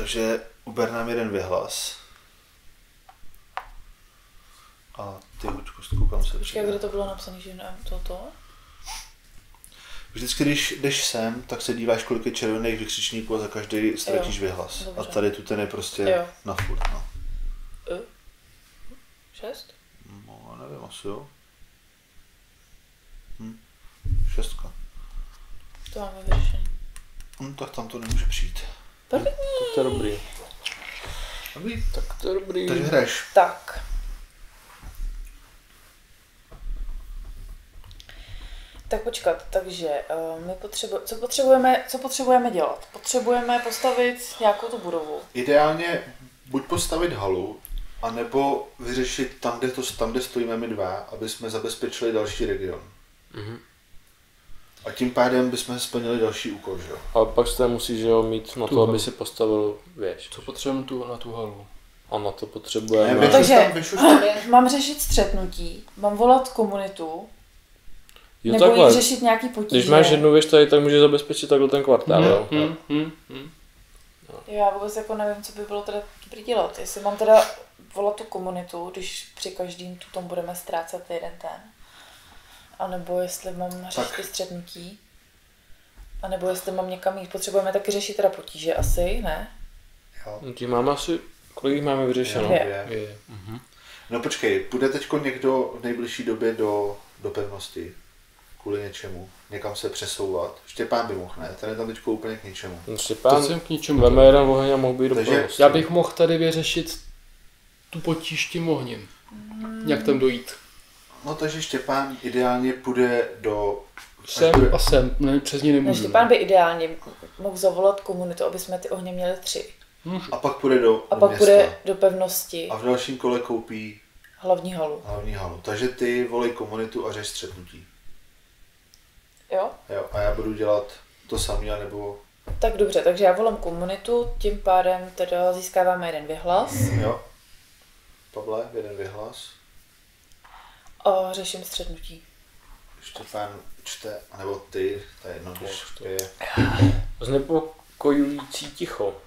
Takže uber nám jeden vyhlas. A ty hoď kostku, kam se Počkej, kde to bylo napsané, že ne, toto? Vždycky, když jdeš sem, tak se díváš, kolik je červených vykřičníků a za každý ztratíš vyhlas. Dobře. A tady tu ten je prostě Jo. na furt, no. E? Šest? No, nevím, asi jo. Hm. Šestka. To máme vyřešený. Hm, tak tam to nemůže přijít. Perfektní. Tak to je dobrý. Dobrý. Tak to je dobrý. Takže hraješ. Tak. Tak počkat, takže uh, my potřebu, co, potřebujeme, co potřebujeme dělat? Potřebujeme postavit nějakou tu budovu. Ideálně buď postavit halu, anebo vyřešit tam, kde, to, tam, kde stojíme my dva, aby jsme zabezpečili další region. Mhm. A tím pádem bychom splnili další úkol, že jo? Ale pak se musí, že jo, mít na Tu to, aby halu. si postavil věž. Co potřebujeme tu, na tu halu? A na to Ne, potřebujeme... vyšuš Takže- tam, vyšuš tam. Mám řešit střetnutí, mám volat komunitu, Jo, nebo takhle. jít řešit nějaký potíže. Když máš jednu věž tady, tak můžeš zabezpečit takhle ten kvartál, jo? Hm, hm, hm. Já vůbec jako nevím, co by bylo teda dobrý dělat. Jestli mám teda volat tu komunitu, když při každým tu tom budeme ztrácet jeden ten. A nebo jestli mám řešit ty střetnutí. A nebo jestli mám někam jít. Potřebujeme taky řešit teda potíže asi, ne? Jo. No, tím máme asi... Kolik jich máme vyřešeno? Dvě. Dvě. Je. Mhm. No počkej, půjde teďko někdo v nejbližší době do, do pevnosti? Kvůli něčemu? Někam se přesouvat? Štěpán by mohl, ne? Ten je tam teďko úplně k ničemu. No, To Štěpán, jsem k ničemu. veme jeden oheň a mohl být do Takže- pevnosti. Já bych mohl tady vyřešit tu potíž tím ohněm. Jak tam dojít? No takže Štěpán ideálně půjde do... až Sem bude- a sem, ne, přes ní No, nemůžu. Štěpán by ideálně mohl zavolat komunitu, aby jsme ty ohně měli tři. A pak půjde do, A do pak města. půjde do pevnosti A v dalším kole koupí hlavní halu. hlavní halu. Takže ty volej komunitu a řeš střetnutí. Jo? Jo, a já budu dělat to samé, nebo... Tak dobře, takže já volám komunitu, tím pádem teda získáváme jeden vyhlas Jo. Pavle, jeden vyhlas. a řeším střetnutí. Štěpán čte, nebo ty, to je jedno, když je... Znepokojující ticho.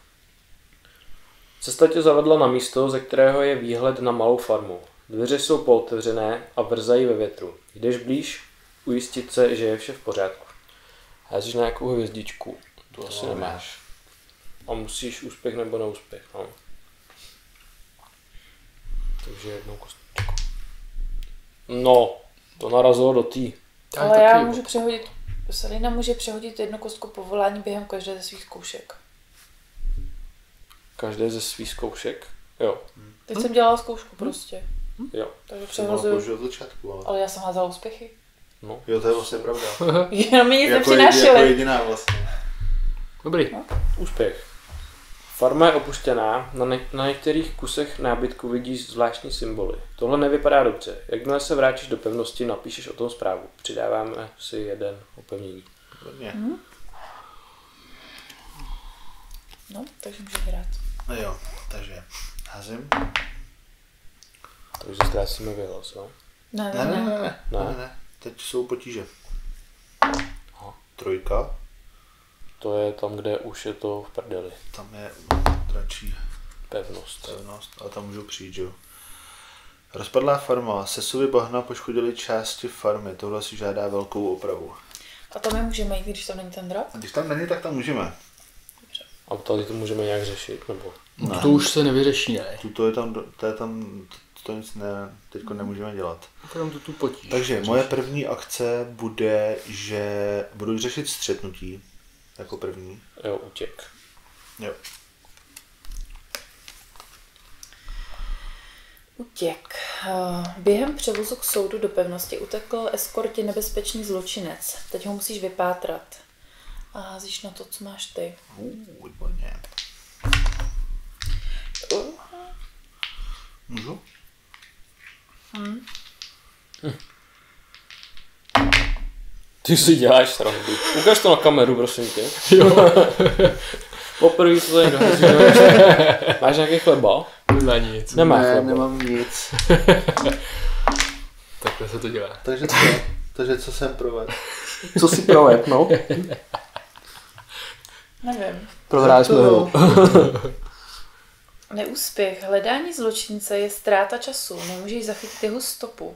Cesta tě zavedla na místo, ze kterého je výhled na malou farmu. Dveře jsou pootevřené a vrzají ve větru. Jdeš blíž ujistit se, že je vše v pořádku. Házíš na nějakou hvězdičku. To asi No, nemáš. A musíš úspěch nebo neúspěch. No. Takže jednou kostičku. No, to narazilo do tý. Já Ale já taky. můžu přehodit, Selina může přehodit jednu kostku povolání během každé ze svých zkoušek. Každé ze svých zkoušek. Jo, Teď jsem dělala zkoušku prostě, jo. takže Jsem mohl přehozuju. použít od začátku, ale... Ale já jsem házala úspěchy. No. Jo, to je vlastně pravda. Jenom mi nic jako, jedi, nepřinášeli. jako jediná vlastně. Dobrý. Úspěch. Farma je opuštěná, na, ne- na některých kusech nábytku vidíš zvláštní symboly. Tohle nevypadá dobře. Jakmile se vrátíš do pevnosti, napíšeš o tom zprávu. Přidáváme si jeden opevnění. Hodně. No, takže můžu hrát. No jo, takže házím. Takže ztrácíme vyhlas, jo? Ne, Ne, ne, ne, ne. ne, ne, Ne. ne, ne. Teď jsou potíže. Aha. Trojka, To je tam, kde už je to v prdeli. tam je dračí Pevnost. pevnost, ale tam můžou přijít, že jo. Rozpadlá farma, sesuvy bahna poškodily části farmy, tohle si žádá velkou opravu. A tam je můžeme jít, když tam není ten drak? A když tam není, tak tam můžeme. A tady to můžeme nějak řešit, nebo? No. To už se nevyřeší, ne? Tuto je tam, to je tam, to nic ne, teďko nemůžeme dělat. Jenom tu, tu potíž. Takže moje první akce bude, že budu řešit střetnutí jako první. Jo, útěk. Jo. Útěk. Eh, Během převozu k soudu do pevnosti utekl eskortě nebezpečný zločinec. Teď ho musíš vypátrat. A házíš na to, co máš ty. Uh, výborně. Můžu? Ty si děláš srandu. Ukaž to na kameru, prosím tě. Jo. Poprvé to tady dohazí. Máš nějaký chleba? Nemá nic. Nemá Ne, chleba. nemám nic. Takhle se to dělá. Takže co? Takže co jsem provedl? Co si provedl, no? Nevím. Prohráli jsme To- ho. Neúspěch. Hledání zločince je ztráta času. Nemůžeš zachytit jeho stopu.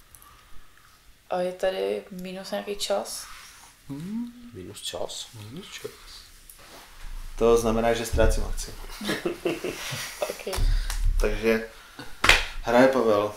A je tady minus nějaký čas? Minus čas. Minus čas. To znamená, že ztrácím akci. Okay. Takže hraje Pavel.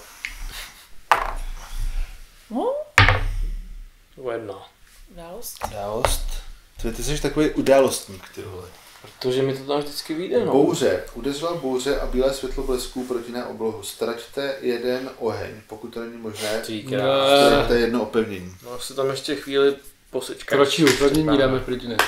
No, To je jedna. událost. Událost. Ty, ty jsi takový událostník, ty vole. Protože mi to tam vždycky vyjde, no. Bouře. Udeřila bouře a bílé světlo blesků proti na oblohu. Ztraťte jeden oheň, pokud to není možné. Ty Ne. krás. Ztraťte jedno opevnění. No si tam ještě chvíli posečkat. Kročí upevnění dáme proti ne.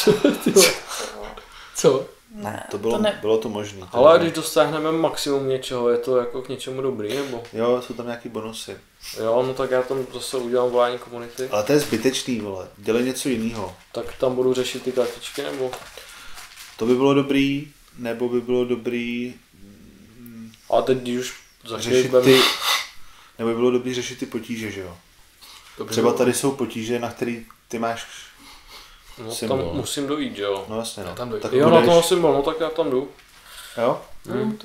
Co? Ne, To bylo to to, ne. bylo to možné. Ale když dosáhneme maximum něčeho, je to jako k něčemu dobrý, nebo? Jo, jsou tam nějaký bonusy. Jo, no tak já tam zase udělám volání komunity. Ale to je zbytečný, vole. Dělej něco jiného. Tak tam budu řešit ty kartičky, nebo? To by bylo dobrý, nebo by bylo dobrý A teď když už za chvíli řešit budeme- ty... Nebo by bylo dobrý řešit ty potíže, že jo? To by Třeba bylo- tady jsou potíže, na který ty máš... No, symbol. tam musím dojít, že jo? No jasně, no. Já tam dojdu. Tak Jo, na budeš... to symbol, no tak já tam jdu. Jo? Hm.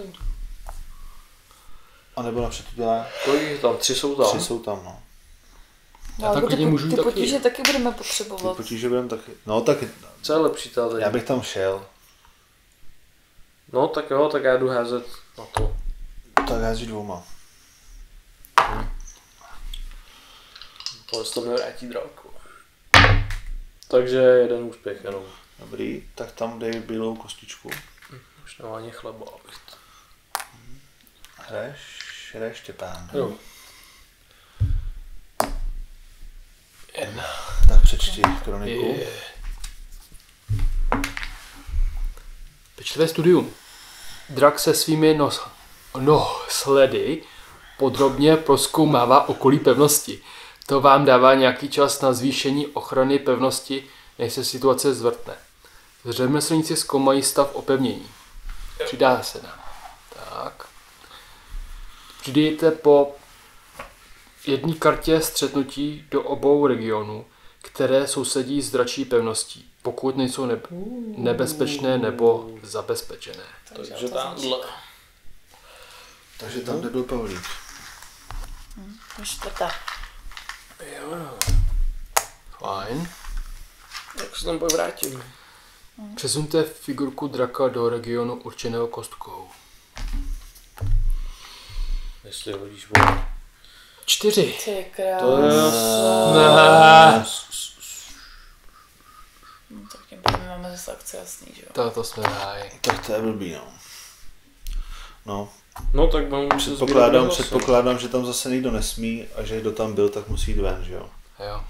A nebo napřed udělá... Kolik je tam? Tři jsou tam. Tři jsou tam, no. No, Já ale tak ty, klidně můžu ty jít taky. potíže taky budeme Ty potřebovat. potíže budeme taky... No tak Co je lepší tady? já bych tam šel. No tak jo, tak já jdu házet na to. Tak hází dvouma. Tohle to mi vrátí dráku. Takže jeden úspěch jenom. Dobrý, tak tam dej bílou kostičku. Už nemá ani chleba. abych to- Hraješ, hraješ Štěpán. Jo. Jedna. Tak přečti kroniku. Je. Pečlivé studium. Drak se svými nos, no, sledy podrobně prozkoumává okolí pevnosti. To vám dává nějaký čas na zvýšení ochrany pevnosti, než se situace zvrtne. Řemeslníci zkoumají stav opevnění. Přidá se nám. Tak. Přidejte po jedné kartě střetnutí do obou regionů, které sousedí s dračí pevností, pokud nejsou nebe- nebezpečné nebo zabezpečené. Takže tamhle. Takže tam nebyl Pavlík. To čtvrtá. Fajn. Jak se tam pak vrátím? Přesunte figurku draka do regionu určeného kostkou. Jestli hodíš vole. Čtyři. Ty krás. To je... Ne. No, tak tím pádem máme zase akce jasný, že jo. To, to jsme ráj. Tak to je blbý, no. No, No tak mám se předpokládám, sbírat předpokládám, že tam zase nikdo nesmí a že kdo tam byl, tak musí jít ven, že jo. Jo.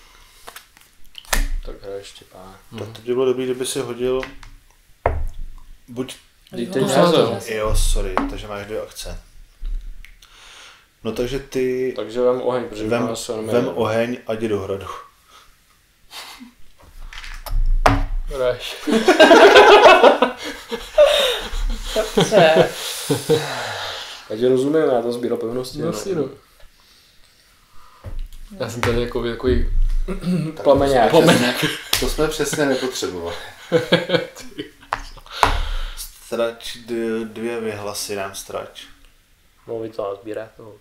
Tak hraje Štěpán. Tak to by bylo dobrý, kdyby si hodil buď... Dejte No, házel. no, Jo, sorry, takže máš dvě akce. No takže ty Takže vem oheň, protože vem, má se vem oheň a jdi do hradu. Hraješ. Dobře. Takže rozumím, já to sbíral pevnosti. No si no. Já jsem tady jako takový Plameňák. plameňák. To jsme přesně nepotřebovali. Strač d- dvě vyhlasy nám strač. No vy to sbíráte. No.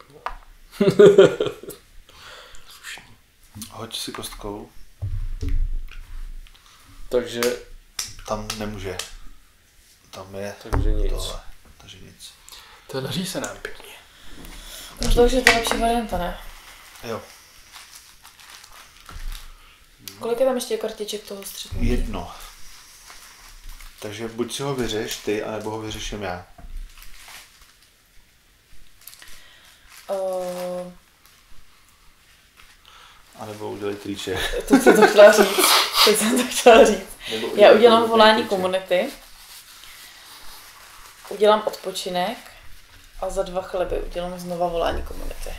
Hoď si kostkou. Takže, Tam nemůže. Tam je takže nic. tohle. Takže nic. To daří se nám pěkně. No to už je to lepší varianta, ne? Jo, Kolik je tam ještě kartiček toho střetnutí? jedno. Takže buď si ho vyřeš ty, anebo ho vyřeším já. Uh, A nebo udělej triček. to jsem to chtěla říct. Teď jsem to chtěla říct. Nebo Já udělej- udělám udělej volání triček. komunity. Udělám odpočinek. A za dva chleby udělám znova volání komunity.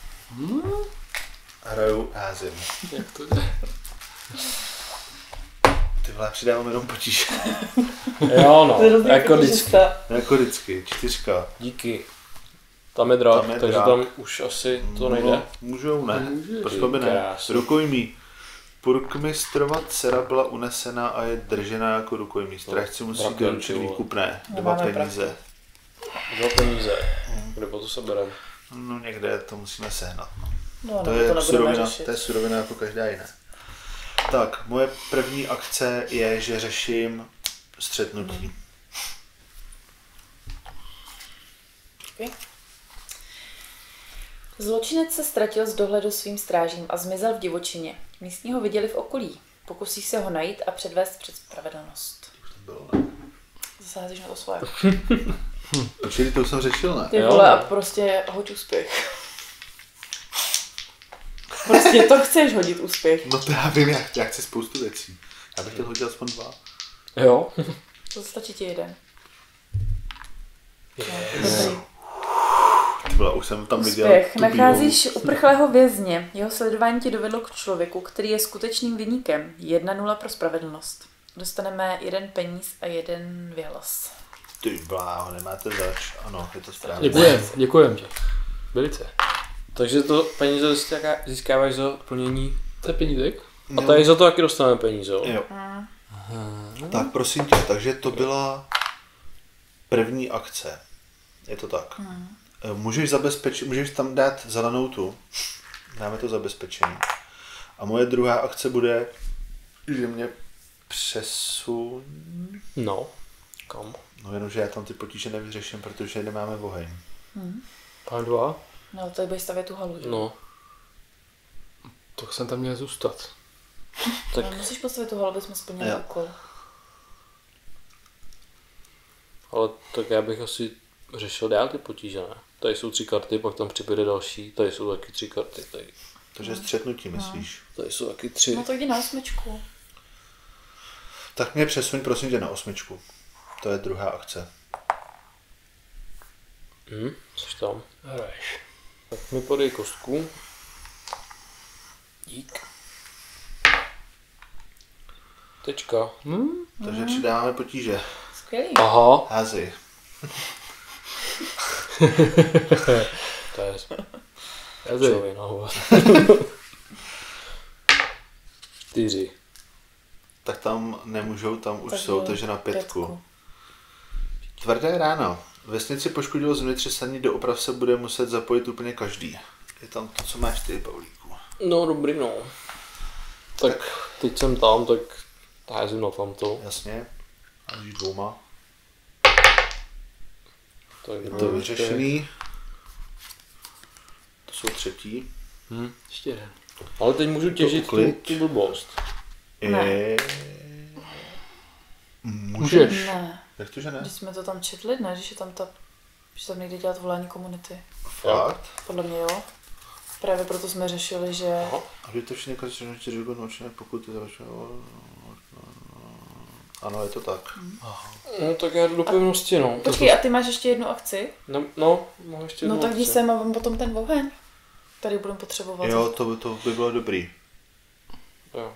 Hraju házím. Jak to jde? Ty vole, přidávám jenom potíže. Jo no, To je hrozný jako potíže vždycky. sta- Jako vždycky, čtyřka. Díky. Tam je drak, Tam je takže drak. tam už asi to nejde. No, můžou, ne. Může. Proč Ty by ne? krásno. Rukojmí. Purkmistrova dcera byla unesena a je držena jako rukojmí. Strážci musí brakem, doručit ty vole. výkupné. Dva Nemáme peníze. Dva peníze. Kde po to seberem? No někde to musíme sehnat. No, To nebo je, to nebudeme surovina, řešit. to je surovina jako každá jiná. Tak, moje první akce je, že řeším střetnutí. Mm. Okay. Zločinec se ztratil z dohledu svým strážím a zmizel v divočině. Místní ho viděli v okolí. Pokusí se ho najít a předvést před spravedlnost. Už to bylo, ne? Zase házíš na to svoje. Počkej, to už jsem řešil, ne? Ty Jo, vole, no. a prostě hoď úspěch. Prostě to chceš hodit úspěch. No to já vím, já, já chci spoustu věcí. Já bych chtěl hodit aspoň dva. Jo. To stačí ti jeden. Yes. Dobrý. Ty vole, už jsem tam viděl Úspěch. tu Nacházíš uprchlého vězně. Jeho sledování ti dovedlo k člověku, který je skutečným viníkem. jedna nula pro spravedlnost. Dostaneme jeden peníz a jeden věhlas. Ty bláho, nemáte zač. Ano, je to správně. Děkujem, děkujem ti. Velice. Takže to peníze získá- získáváš za plnění. To je penízek? A tady za to taky dostaneme peníze, jo? Jo. Tak prosím tě, takže to byla první akce. Je to tak. Hmm. Můžeš zabezpečit, můžeš tam dát zelenou tu. Dáme to zabezpečení. A moje druhá akce bude, že mě přesun... No. Kam? No jenomže já tam ty potíže nevyřeším, protože nemáme oheň. Pán dva? No, tady budeš stavět tu halu, že? No. Tak jsem tam měl zůstat. Tak No, musíš postavit tu halu, aby jsme splnili Jo. úkol. Ale tak já bych asi řešil dál ty potíže, ne? Tady jsou tři karty, pak tam přibude další, tady jsou taky tři karty, tady, Takže střetnutí, myslíš? tady jsou taky tři. No to jdi na osmičku. Tak mě přesuň prosím tě na osmičku. To je druhá akce. Hm, což tam? Hraješ. Tak mi podej kostku. Dík. Tečka. Hm? Takže přidáváme potíže. Skvělý. Aha. Házej. To je Jazy. člověk na hovor. Čtyři. Tak tam nemůžou, tam už Tak jsou, jo, takže na pětku. pětku. Tvrdé ráno. Vesnici poškodilo zemětřesení, do oprav se bude muset zapojit úplně každý. Je tam to, co máš ty, Paulíku. No dobrý, no. Tak teď jsem tam, tak házím na tamto. Jasně. Házíš dvouma. Tak Je to vyřešený. To jsou třetí. Hm. Ještě jeden. Ale teď můžu těžit tu, uklid. tu blbost. Ne. Je... Můžeš. Ne, Jak to, že ne? když jsme to tam četli, ne, když je tam ta, když tam někdy dělat volání komunity. Fakt? Podle mě jo. Právě proto jsme řešili, že... Aha. A kdy to všichni každý čtyři roku nočně, pokud je začne... Ano, je to tak. No tak já jdu do pevnosti, no. Počkej, a ty máš ještě jednu akci? No, no mám ještě No jednu tak jdi akci. sem a vem potom ten oheň. Tady budeme potřebovat. Jo, to by, to by bylo dobrý. Jo,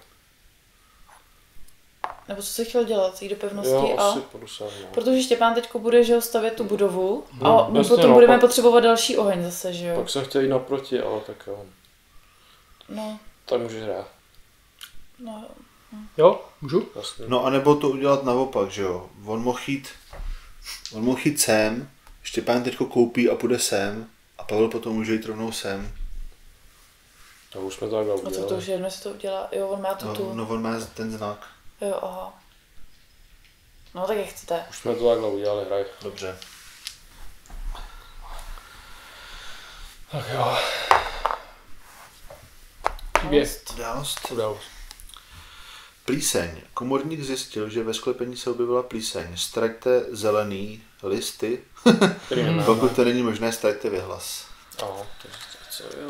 Nebo co jsi chtěl dělat? Jít do pevnosti jo a... asi půjdu sem, no. Protože Štěpán teďko bude, že ho stavět tu budovu No, a my jasně, potom no, budeme pak- potřebovat další oheň zase, že jo? Pak jsem chtěl jít naproti, ale tak jo. No, Tak můžeš hrát, no, Jo, můžu? vlastně. No a nebo to udělat naopak, že jo. On mohl jít, on mohl jít sem, Štěpán teďko koupí a půjde sem a Pavel potom může jít rovnou sem. Tak už jsme to takhle no to, to udělali. už jedno si to udělá. Jo, on má tu No, tu. no on má ten znak. Jo, aha. No tak jak chcete. Už jsme to takhle udělali, hraj. Dobře. Tak jo. Příběh. Událost. Událost. Plíseň. Komorník zjistil, že ve sklepení se objevila plíseň. Straťte zelený listy. Který nemáme. Pokud to není možné, straťte vyhlas. Aha, to co jo.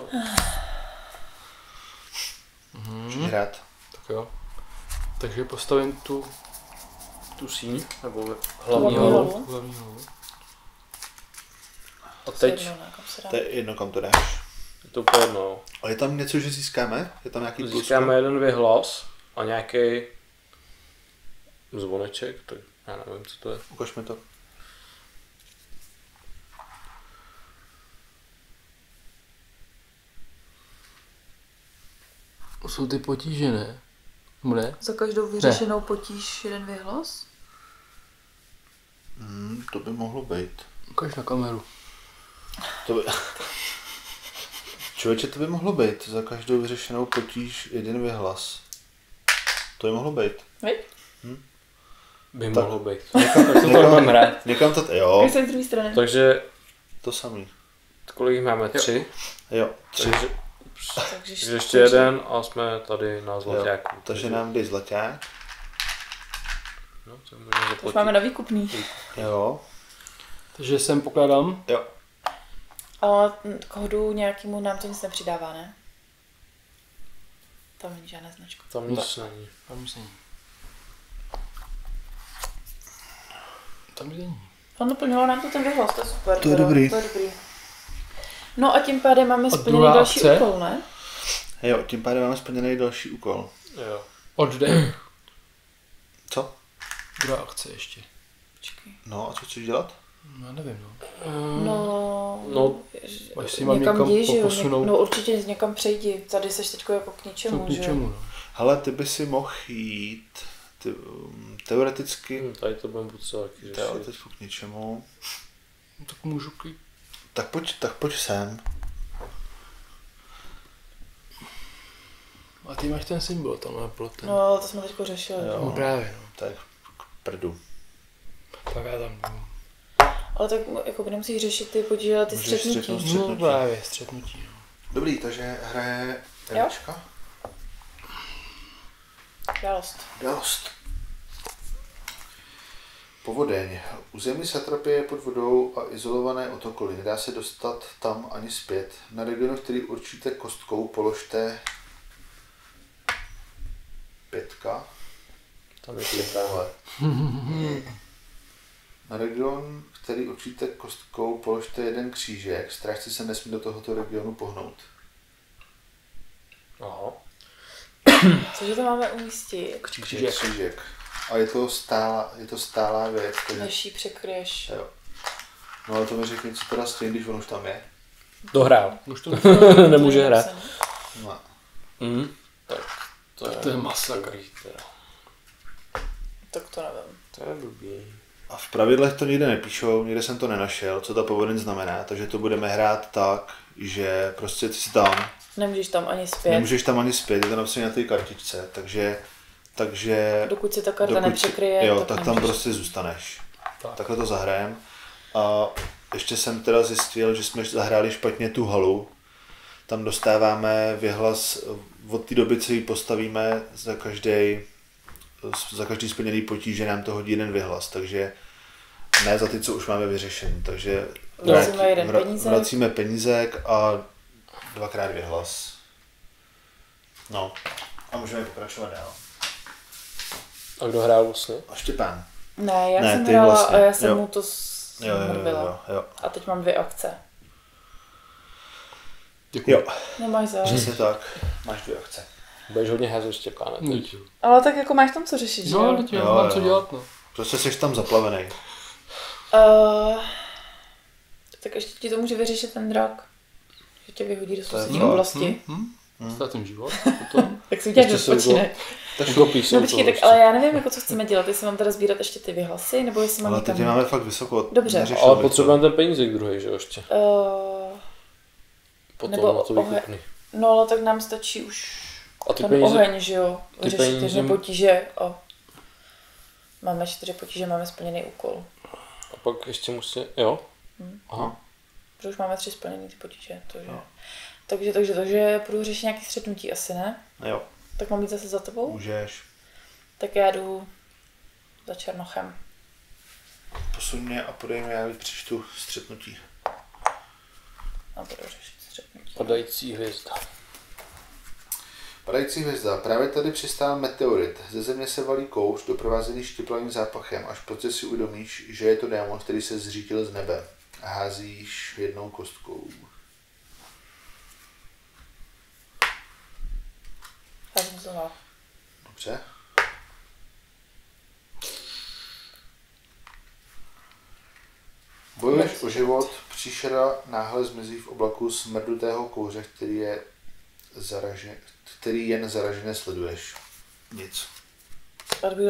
Můžeš hrát. Tak jo. Takže postavím tu Tu síň, nebo Hlavní hlavní halu. halu. hlavní hlavu. A teď Jedno, ne, kam se dá. To je jedno, kam to dáš. je to úplně jedno, jo. A je tam něco, že získáme? Je tam nějaký plus? Získáme jeden vyhlas a nějaký zvoneček, tak já nevím, co to je. Ukaž mi to. Jsou ty potíže, ne? Nebo ne? Za každou vyřešenou potíž jeden vyhlas? Hmm, to by mohlo být. Ukaž na kameru. To by... Člověče, to by mohlo být. Za každou vyřešenou potíž jeden vyhlas. To by mohlo být. Víš? By Tak. mohlo být. Někam, Tak to budeme hrát. někam to... Jo, Jak se z druhé strany? Takže to samý. kolik máme? Tři? Jo, tři. Takže, Takže takže ještě jeden a jsme tady na zlaťáku. Jo, takže nám dej zlaťák. No, to můžeme Už zaplatit. máme na výkupný. Jo. Takže sem pokládám. Jo. A k hodu nějakému nám to nic nepřidává, ne? Tam není žádná značka. Tam nic není. Tam nic není. Tam nic není. No naplnilo nám to ten vyhlas, to je super. To je teda, dobrý. To je dobrý. No a tím pádem máme splněný druhá další akce? úkol, ne? Jo, tím pádem máme splněný další úkol. Jo. Oddech. Co? Druhá akce ještě. Počkej. No a co chceš dělat? No, nevím, no. No, No, až si mám někam jdi, že jo, poposunout. něk- no určitě někam přejdi, tady seš teďko jako k ničemu, Co k že jo. ničemu, no. Hele, ty by si mohl jít ty, um, teoreticky, Hm, tady to budeme potřebovat taky teoreticky řešit. k ničemu. No, tak můžu klid. Tak pojď, tak pojď sem. A ty máš ten symbol tam na plotem. No, ale to jsme teďko řešili. Jo. No právě, no. Tak k prdu. Tak já tam jdu. Ale tak jako by nemusíš řešit ty potíže, ale ty Můžeš střetnutí. střetnout No střetnutí. právě, střetnutí, no. Dobrý, takže hraje Evička. Dálost. Dost. Povodeň. Území satrapie je pod vodou a izolované od okolí. Nedá se dostat tam ani zpět. Na regionu, který určíte kostkou, položte pětka. Tam je pětáhle. Na region, který určíte kostkou, položte jeden křížek. Strážci se nesmí do tohoto regionu pohnout. Aha. Cože to máme umístit? Křížek. křížek. A je to stálá, je to stálá věc. Takže... Než ji překryješ. Jo. No ale to mi řekni, co teda s tím, když on už tam je. Dohrál. Už to Nemůže To je hrát. napsaný. No. Mhm. Tak to je, to je masakr. dobrý teda. Tak to nevím. To je blbý. A v pravidlech to nikde nepíšou, nikde jsem to nenašel, co ta povodeň znamená, takže to budeme hrát tak, že prostě ty jsi tam, Nemůžeš tam ani zpět, nemůžeš tam ani zpět, je to napsané na té kartičce, takže, takže dokud si ta karta dokud si- nepřekryje, jo, tak, tak tam nemůžeš. prostě zůstaneš. Tak. Takhle to zahrajem. A ještě jsem teda zjistil, že jsme zahráli špatně tu halu. Tam dostáváme vyhlas od té doby, co ji postavíme, za každý za každý splněný potíže nám to hodí jeden vyhlas, takže ne za ty, co už máme vyřešený. Takže Vracíme vrát- jeden vra- penízek. vracíme penízek a dvakrát vyhlas. No a můžeme pokračovat dál. A kdo hrál vlastně? A Štěpán. Ne, já Ne, jsem ty hrála vlastně. a já jsem Jo. mu to Jo, jo, jo, smrvila. jo, jo. A teď mám dvě akce. Děkuji. Jo, Nemáš zájem. přesně tak. Máš dvě akce. Budeš hodně házet Štěpáne teď. Děkuji. Ale tak jako máš tam co řešit, že No, jo? teď Jo, jo, mám jo. co dělat, no. Prostě jsi tam zaplavený. Uh, tak ještě ti to může vyřešit ten drak. Že tě vyhodí do To je sousední fakt. oblasti. Hm? Hm? Ztratím život potom. Tak si uděláš Ještě se odpočinek. Tak Utopí se No u počkej, toho tak ale já nevím, jako co chceme dělat, jestli mám teda sbírat ještě ty vyhlasy, nebo jestli mám ale někam... teď je máme fakt vysoko. Dobře. Neřešil Ale bych potřebujeme ten penízek druhý, že jo, ještě. Uh, Potom Nebo na to ohe- vykupný. no ale tak nám stačí už A ty ten peníze, oheň, že jo? ty Vyřešit peníze- tyhle potíže a máme čtyři potíže, máme splněný úkol. a pak ještě musí, jo? Hm. Aha. Protože už máme tři splněný ty potíže, takže... No. Takže, takže, takže půjdu řešit nějaký střetnutí asi, ne? Jo, Tak mám jít zase za tebou? můžeš. Tak já jdu za Černochem. Posuň mě a podej mi, já přečtu střetnutí. A budu řešit střetnutí. Padající hvězda. Padající hvězda. Právě tady přistál meteorit. Ze země se valí kouř, doprovázený štiplavým zápachem, až poté si uvědomíš, že je to démon, který se zřítil z nebe. A házíš jednou kostkou. Já jsem zlá. Dobře. Bojuješ o život, příšera náhle zmizí v oblaku smrdutého kouře, který je zaražen, který jen zaražené sleduješ. Nic. A kdyby byl neúspěch, tak by mi to... Ztratila by si No, život. zase mi nemohl věřit. To je jedno, ne? No, No,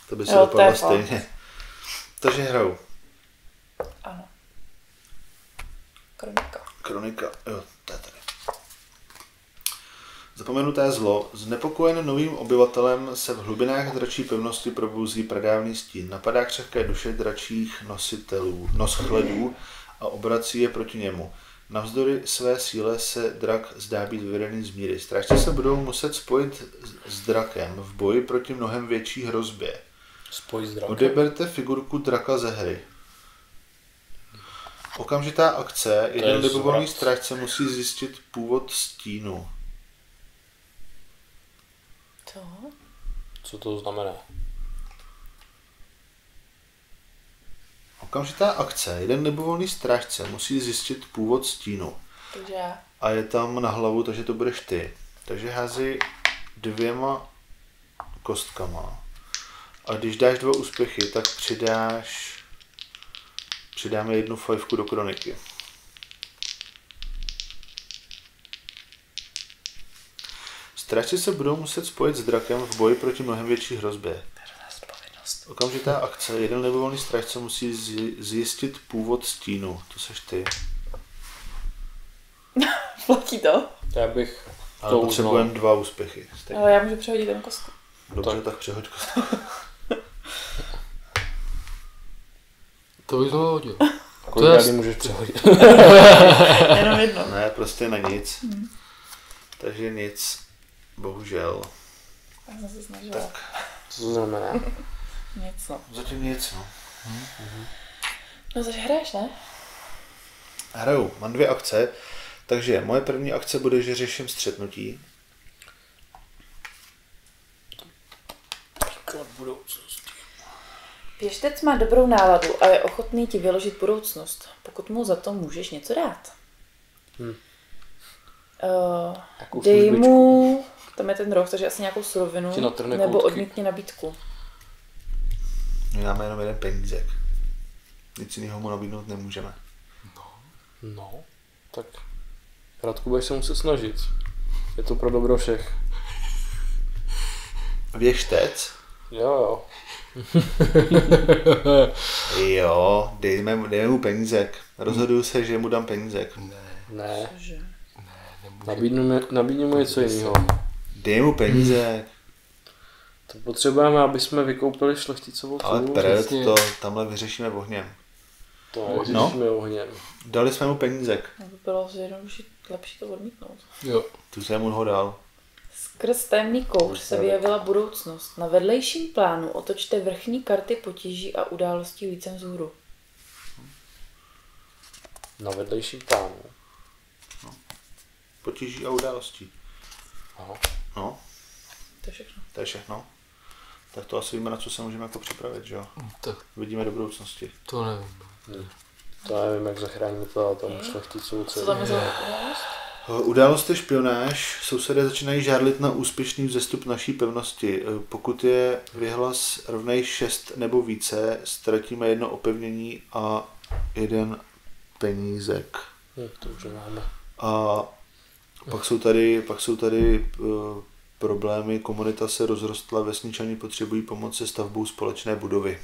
To by se Jo, to je dopadlo fakt. stejně. Takže hraju. Ano. Kronika. Kronika, jo, to je tady. Zapomenuté zlo. Znepokojen novým obyvatelem se v hlubinách dračí pevnosti probouzí pradávný stín. Napadá křehké duše dračích nositelů, noschledů a obrací je proti němu. Navzdory své síle se drak zdá být vyvedený z míry. Strážci se budou muset spojit s drakem v boji proti mnohem větší hrozbě. Spoj s drakem. Odeberte figurku draka ze hry. Okamžitá akce. Jeden libovolný zvrat. strážce musí zjistit původ stínu. Co? Co to znamená? Okamžitá akce. Jeden libovolný strážce musí zjistit původ stínu. Takže já. A je tam na hlavu, takže to budeš ty. Takže hází dvěma kostkama. A když dáš dva úspěchy, tak přidáš... Přidáme jednu fajfku do kroniky. Strážci se budou muset spojit s drakem v boji proti mnohem větší hrozbě. Okamžitá akce. Jeden libovolný strážce musí zji- zjistit původ stínu. To seš ty. Platí to? Já bych Ale to potřebujeme uznal. dva úspěchy. Stejně. Ale já můžu přehodit ten kostku. Dobře, Tak. tak přehoď kostku. To bych znovu hodil. Kolik je- rádi můžeš přehodit? Jenom jedno. Ne, prostě na nic. Takže nic. Bohužel. Já jsem se snažila. Tak. Co to znamená? Nic, no. Zatím nic, no. No, takže hraješ, ne? Hraju, mám dvě akce. Takže moje první akce bude, že řeším střetnutí. Věštec má dobrou náladu a je ochotný ti vyložit budoucnost, pokud mu za to můžeš něco dát. Hm. Uh, Jakou dej službičku? mu, tam je ten roh, takže asi nějakou surovinu, Ti natrhne nebo koutky. odmítni nabídku. My máme jenom jeden penízek. Nic jiného mu nabídnout nemůžeme. No, tak Radku, budeš se muset snažit. Je to pro dobro všech. Věštec? Jo, jo. Jo, dejme, dejme mu penízek. Rozhoduju se, že mu dám penízek. Ne, Cože? nabídnu, mi- nabídnu mu něco jiného. Dej mu penízek. Tak potřebujeme, aby jsme vykoupili šlechticovou Ale celu. pred, přesně. to tamhle vyřešíme ohněm. To No. nevyřešíme ohněm. Dali jsme mu penízek. No, by bylo jednodušší, lepší to odmítnout. Jo. Tu jsem mu ho dal. Skrz tajemný kouř se vyjevila budoucnost. Na vedlejším plánu otočte vrchní karty potíží a událostí lícem vzhůru. Na vedlejší plánu. Potíží a událostí. Aha. No, To je všechno. to je všechno. Tak to asi víme, na co se můžeme jako připravit, že jo? Tak Vidíme do budoucnosti. to nevím. To nevím, jak zachráníme to tam šlechticovou Co celu. tam je za událost? Událost je špionáž. Sousedé začínají žárlit na úspěšný vzestup naší pevnosti. Pokud je vyhlas rovnej šest nebo více, ztratíme jedno opevnění a jeden penízek. Hm, to už máme. A pak jsou tady, pak jsou tady uh, problémy. Komunita se rozrostla, vesničani potřebují pomoc se stavbou společné budovy.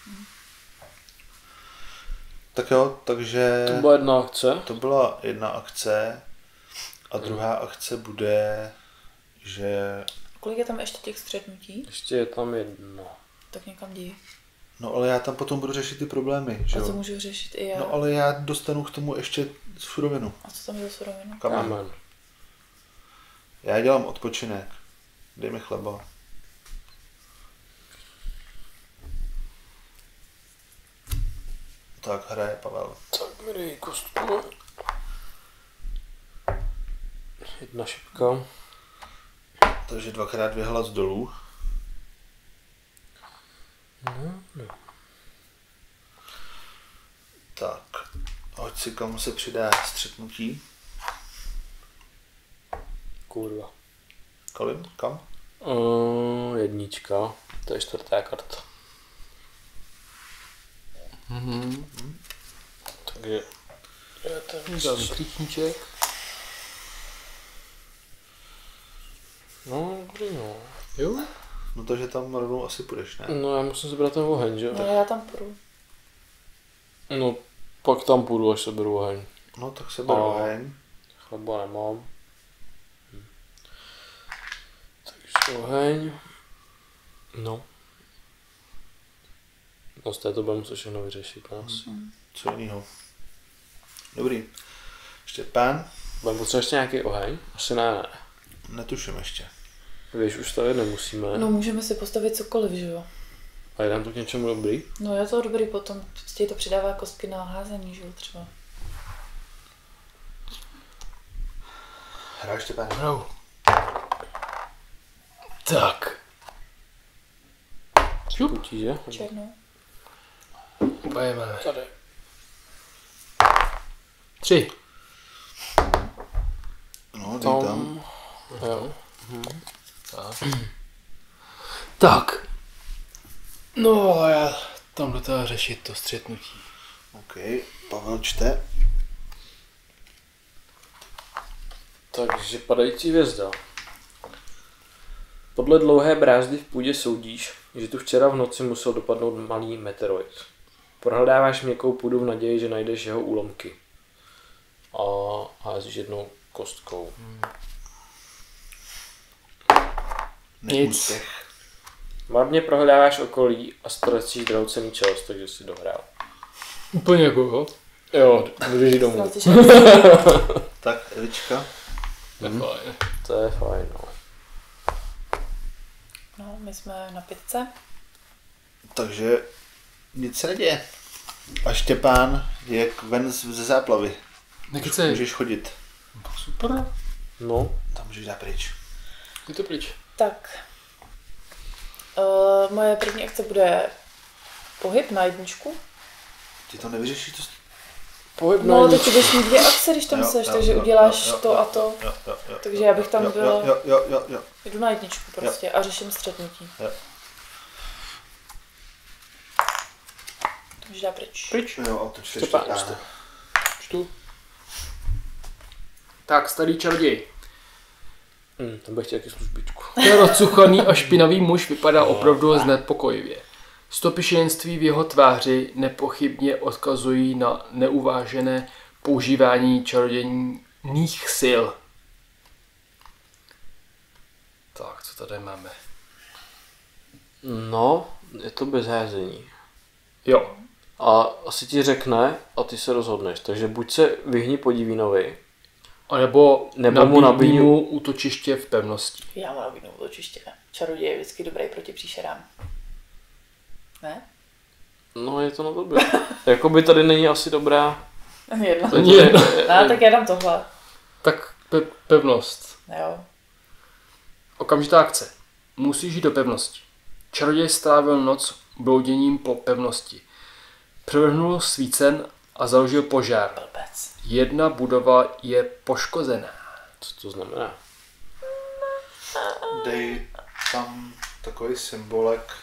Tak jo, takže To byla jedna akce. to byla jedna akce. A druhá akce bude, že... Kolik je tam ještě těch střetnutí? Ještě je tam jedno. Tak někam jdi. No ale já tam potom budu řešit ty problémy, že A to jo? můžu řešit i já. No ale já dostanu k tomu ještě surovinu. A co tam je za surovinu? Kamen. Kámen. Já dělám odpočinek. Dej mi chleba. Tak hraje Pavel. Tak mi dej kostku. Jedna šipka. Takže dvakrát vyhlas dolů. No, no. Tak, hoď si kam se přidá střetnutí. Kurva. Kolik? Kam? Uh, jednička. To je čtvrtá karta. Mhm. Takže je to Dám klíčníček. No, dobrý no. Jo. No takže tam rovnou asi půjdeš, ne? No já musím zbrat ten oheň, že jo? No já tam půjdu. No pak tam půjdu, až seberu oheň. No tak se beru A- oheň. Chleba nemám. Hm. Takže oheň. No. No z této budeme muset všechno vyřešit, no. Hmm. Co jiného? Dobrý. Štěpán? Budeme potřebovat ještě nějaký oheň? Asi ne, ne. Netuším ještě. Víš, už stavět nemusíme. No můžeme si postavit cokoliv, že jo? A jdem to k něčemu dobrý? No je to dobrý potom, prostě to přidává kostky na házení, že jo, třeba. Hraj Štěpán. Hraju. Tak. Šup. Potíže? Černou. Pojeme. Tady. Tři. No, dej tam. Tam. Jo. Tak. Tak. No a já tam do toho řešit to střetnutí. OK, Pavel čte. Takže padající hvězda. Podle dlouhé brázdy v půdě soudíš, že tu včera v noci musel dopadnout malý meteoroid. Prohledáváš měkkou půdu v naději, že najdeš jeho úlomky. A házíš jednou kostkou. Nic. Neúspěch. Marně prohledáváš okolí a ztracíš draucený čelost, takže si dohrál. Úplně jako jo. Jo, můžeš jít domů. Ztrácíš Tak, Evička. Hmm. Fajn. To je fajn, no. No, my jsme na pětce. Takže nic se neděje. A Štěpán je ven z- ze záplavy. Nekecej. Můžeš chodit. Super. No, Tam můžeš dát pryč. Je to pryč. Tak. Uh, moje první akce bude pohyb na jedničku. Ty to nevyřešíš, to... pohyb No, na tak ty budeš mít dvě akce, když tam Jo, seš, jo, takže jo, uděláš jo, jo, to jo, a to. Jo, jo, jo, Takže jo, já bych tam jo, byla- Jo, jo, jo, jo. Jdu na jedničku prostě a řeším střetnutí. Jo. Takže dá pryč. Pryč. Jo, a to čte Štěpán, Štěpán. čte. Čtu. Tak, starý čaroděj. Hm, tam bych chtěl taky službičku. Ten rozcuchaný a špinavý muž vypadá opravdu znepokojivě. Stopy šílenství v jeho tváři nepochybně odkazují na neuvážené používání čarodějných sil. Tak, co tady máme? No, je to bez házení. Jo, A asi ti řekne a ty se rozhodneš. Takže buď se vyhni podivínovi, anebo Nebo mu nabídni nabídni- mu útočiště v pevnosti. Já mám nabídnout útočiště. Čaroděj je vždycky dobrý proti příšerám. Ne? no je to na tobě. Jakoby tady není asi dobrá. Jedna. Není jedno. No, tak já dám tohle. Tak pe- pevnost. Jo. Okamžitá akce. Musíš jít do pevnosti. Čaroděj strávil noc blouděním po pevnosti. Převrhnul svícen a založil požár. Blbec. Jedna budova je poškozená. Co to znamená? Dej tam takový symbolek.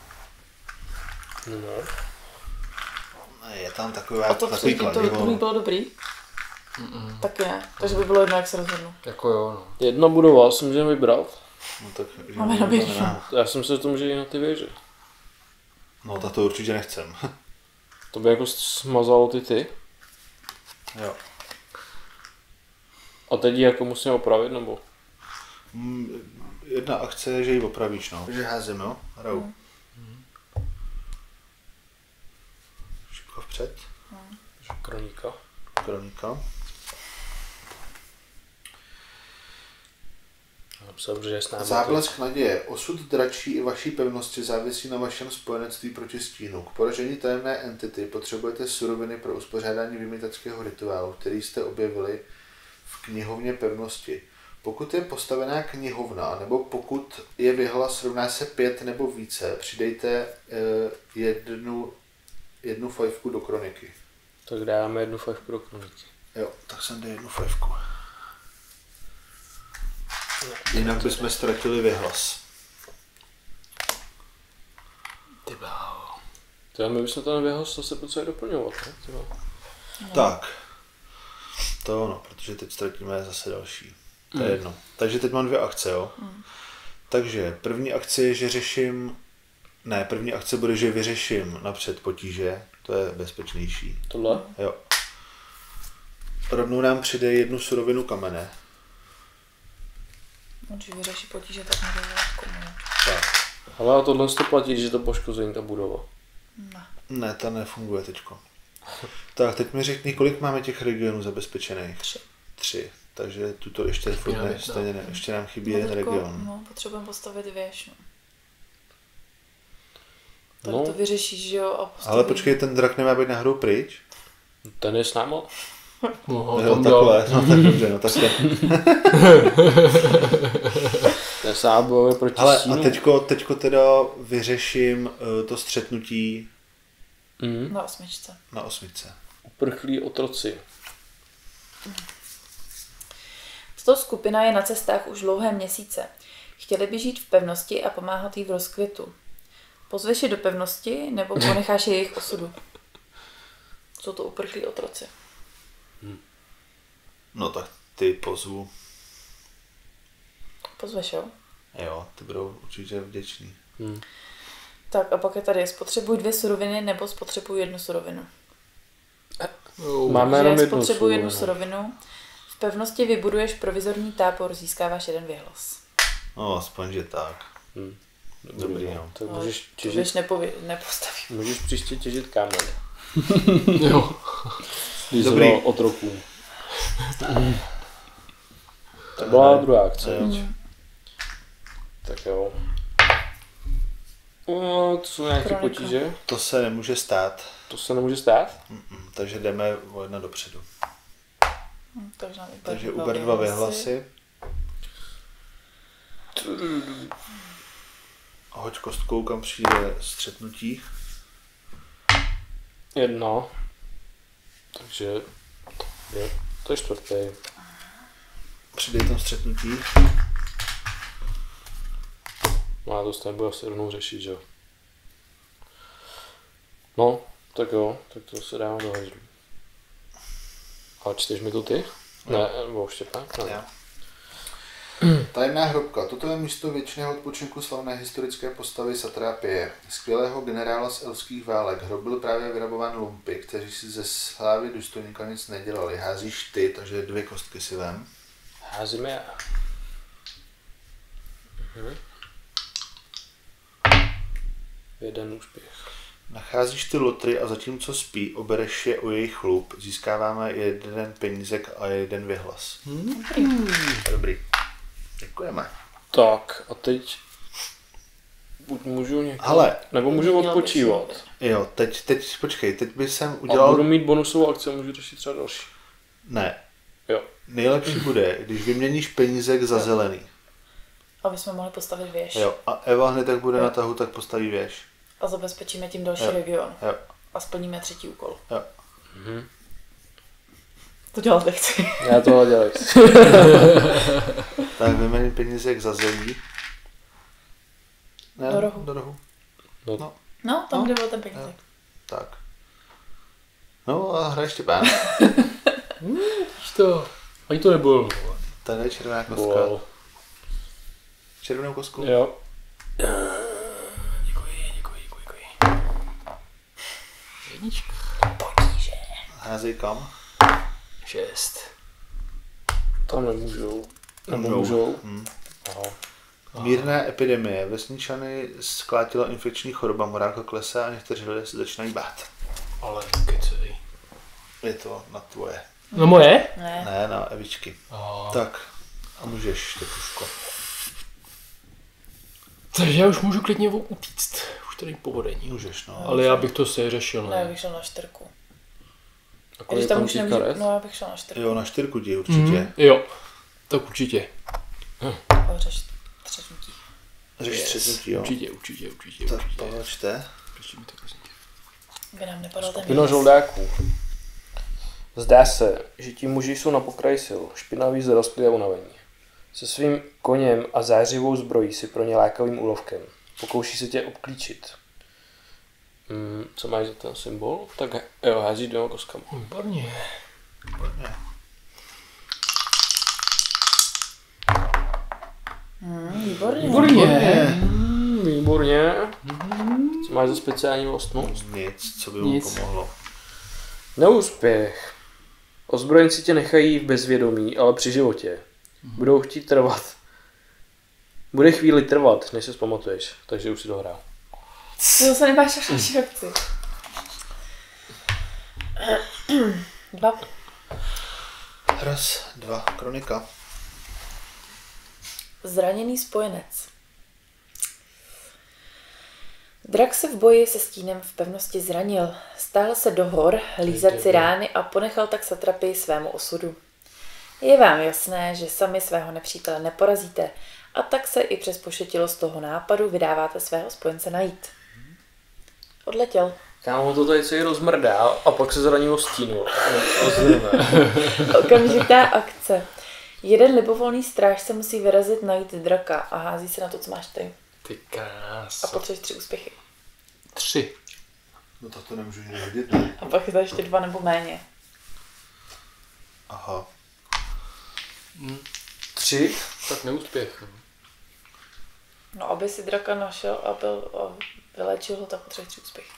No. Je tam takový, A to takový předtím to druhý kladivo. bylo dobrý? Mm-mm. Taky ne. Takže by bylo jedno, jak se rozhodnu. Jako jo, no. Jedna budova si můžeme vybrat. No, tak, Máme na běžně. Já si myslím, že to může jít na ty věže. No, tak to určitě nechcem. To by jako smazalo ty ty. Jo. A teď ji jako musíme opravit, nebo? Mm, Jedna akce je, že ji opravíš, no. Takže házím, jo? Hraju. Mm. Šipko vpřed. Kroníka. Kronika. Napsal, že je s námi. Záblesk naděje. Osud dračí i vaší pevnosti závisí na vašem spojenectví proti stínu. K poražení tajemné entity potřebujete suroviny pro uspořádání vymýtačského rituálu, který jste objevili v knihovně pevnosti. Pokud je postavená knihovna, nebo pokud je vyhlas rovná se pět nebo více, přidejte eh, jednu, jednu fajfku do kroniky. Tak dáme jednu fajfku do kroniky. Jo, tak jsem dej jednu fajfku. Jinak bychom ztratili vyhlas. Ty bláho. To my bychom to nevěhlas zase potřebovali doplňovat, ne? Tyba. No. Tak. To ono, protože teď ztratíme zase další. To je Mm. jedno. Takže teď mám dvě akce, jo. Mm. Takže první akce je, že řeším... Ne, první akce bude, že vyřeším napřed potíže. To je bezpečnější. Tohle? Jo. Rovnou nám přijde jednu surovinu kamene. No, když vyřeší potíže, tak může dělat komu. Tak. Ale tohle to platí, že to poškození ta budova. Ne. Ne, ta nefunguje teďko. Tak, teď mi řekni, kolik máme těch regionů zabezpečených? Tři. Tři. Takže tuto ještě furt Já ne, bych stejně ne, ještě nám chybí No, jeden teďko, region. No, potřebujeme postavit věž. No. Tak No. to vyřešíš, že jo? A postaví... Ale počkej, ten drak nemá být nahoru pryč? Ten je s náma? No, Jo, tam takhle, dál. no tak dobře, no tak to. Ten sám bojuje proti Ale a stínu. teďko, teďko teda vyřeším uh, to střetnutí Mhm. Na osmičce. na osmičce. Uprchlí otroci. Tato skupina je na cestách už dlouhé měsíce. Chtěli by žít v pevnosti a pomáhat jí v rozkvětu. Pozveš je do pevnosti, nebo ponecháš je jejich osudu? Jsou to uprchlí otroci. No tak ty pozvu. Pozveš, jo? Jo, ty budou určitě vděční. Hmm. Tak a pak je tady, spotřebuj dvě suroviny nebo spotřebuj jednu surovinu. Jo, Máme jenom Takže jednu spotřebuj jednu surovinu. surovinu. V pevnosti vybuduješ provizorní tábor, získáváš jeden věhlas. No, aspoň, že tak. Hmm. Dobrý, no. Tak Ale můžeš to těžit, věž nepově- nepostavím. můžeš příště těžit kámen. Jo. Když Dobrý. Dobrý. Otrokům. To byla druhá akce. Jo. Mm. Tak jo. O, to jsou nějaké Kronika. potíže. To se nemůže stát. To se nemůže stát. Mm-mm, takže jdeme o jedna dopředu. Hm, Takže, nám uber Takže uber dva vyhlasy. Hoď kostkou, kam přijde střetnutí. Jedna. Takže je. To je čtvrtý. Přidej tam střetnutí. No a to se nebude asi rovnou řešit, že jo. No, tak jo, tak to se dávám do hajzlu. A čteš mi to ty? Ne, nebo Štěpán? Ne. Já. Tajemná hrobka. Toto je místo věčného odpočinku slavné historické postavy Satrapie, skvělého generála z elfských válek. Hrob byl právě vyrabován lumpy, kteří si ze slávy důstojníka nic nedělali. Házíš ty, takže dvě kostky si vem. Házíme já. Mhm. Jeden úspěch. Nacházíš ty lotry a zatímco spí, obereš je o jejich chlup. Získáváme jeden penízek a jeden věhlas. Dobrý. Děkujeme. Tak a teď buď můžu někam, Ale, nebo můžu Měl bych odpočívat. si- jo, teď, teď, počkej, teď bych jsem A udělal... budu mít bonusovou akci a můžu řešit třeba další. Ne. Jo. Nejlepší bude, když vyměníš penízek za zelený. Aby jsme mohli postavit věž. Jo. A Eva hned, jak bude Jo. na tahu, tak postaví věž. A zabezpečíme tím další Jo. region. Jo. A splníme třetí úkol. Jo. Mhm. To dělat nechci. Já tohle dělej. Tak vyměním penízek za zelí. Ne, Do rohu. Do rohu. No. No. No, tam, No. kde byl ten penízek. Tak. No a hraje Štěpán. Víš to, ani to nebylo. Tady je červená kostka. Wow. Červenou kostku? Jo. Děkuji, děkuji, děkuji, děkuji. Jednička. Házej kam? Šest. Tam nemůžou. Nebo Můžou. můžou. Hm. Aha. Mírná epidemie. Vesničany sklátila infekční choroba, morálka klesá a někteří lidé se začínají bát. Ale kecej. Je to na tvoje. No moje? Ne. Ne, na Evičky. Oh. Tak. A můžeš, Tepuško. Takže já už můžu klidně utíct. Už to není povodení. Můžeš, no. Ale já bych to si řešil, Ne, já ne? bych šel na čtyřku. A Když kolik tam tam už těch nemůžu, karet? no já bych šel na čtyřku. Jo, na čtyřku ti určitě. Mhm, jo, tak určitě. A řeš třetnutí. Řeš Yes. třetnutí, jo. Určitě, určitě, určitě, Tak určitě. Pavel čte. Ještě mi to prosím tě. By nám nepadal ten Vino výraz. žoldáků. Zdá se, že ti muži jsou na pokraji sil, špinaví, zarostlí a unavení. Se svým koněm a zářivou zbrojí si pro ně lákavým úlovkem. Pokouší se tě obklíčit. Hmm, co máš za ten symbol? Tak jo, hází dvěma kostkama. Výborně. Hmm, Výborně. Výborně. Hmm, výborně. Co máš za speciální vlastnost? Nic, co by mu Nic. pomohlo. Neúspěch. Ozbrojenci tě nechají v bezvědomí, ale při životě. Budou chtít trvat. Bude chvíli trvat, než se zpamatuješ, takže už si dohrál. Ty zase nemáš až další akci. Dva. Raz, dva, kronika. Zraněný spojenec. Drak se v boji se stínem v pevnosti zranil. Stáhl se do hor, lízat si rány a ponechal tak satrapii svému osudu. Je vám jasné, že sami svého nepřítele neporazíte a tak se i přes pošetilost toho nápadu vydáváte svého spojence najít. Odletěl. Kámo, to tady celý rozmrdá a pak se zraní o stínu. Okamžitá akce. Jeden libovolný stráž se musí vyrazit najít draka a hází se na to, co máš ty. Ty A krása. potřebuješ tři úspěchy. Tři. No tak to nemůžu nikdy hodit, ne? A pak je to ještě dva nebo méně. Aha. Tři? Tak neúspěch. No, aby si draka našel a, byl, a vylečil ho, tak potřebuješ tři úspěchy.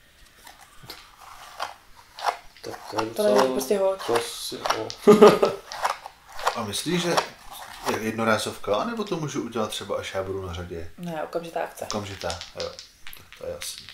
Tak to je To není prostě hoď. To si, no. A myslíš, že je jednorázovka, anebo to můžu udělat třeba, až já budu na řadě? Ne, okamžitá akce. Okamžitá, jo. Tak to je jasný.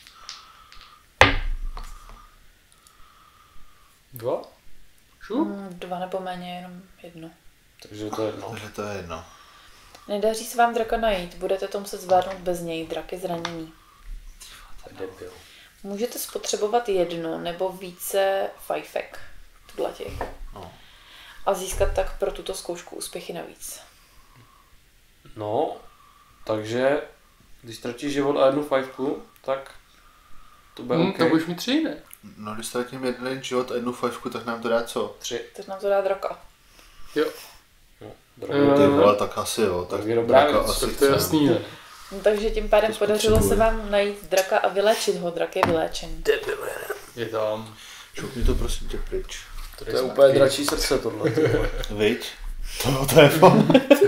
Dva? Šup? Mm, dva nebo méně, jenom jedno. Takže to je jedno. Takže to je jedno. Nedaří se vám draka najít, budete to muset zvládnout bez něj, drak je zraněný. To je debil. Můžete spotřebovat jedno nebo více fajfek, tuhle těch. No. A získat tak pro tuto zkoušku úspěchy navíc. No, takže když ztratíš život a jednu fajfku, tak to bude Hmm, OK. to budeš mít tři, ne? No, když ztratím jeden život a jednu fajfku, tak nám to dá co? Tři. Teď nám to dá draka. Jo. No, Eh, drobně. Ty vole, tak asi jo. Tak Tak je dobrá draka věc, asi Tak to je chce. jasný, ne? No, takže tím pádem To podařilo se spotřebuje. vám najít draka a vylečit ho. Drak je vyléčený. Je tam. Šupni to prosím tě pryč. To je úplně dračí srdce tohle. ty vole. Viď? To, to je fakt.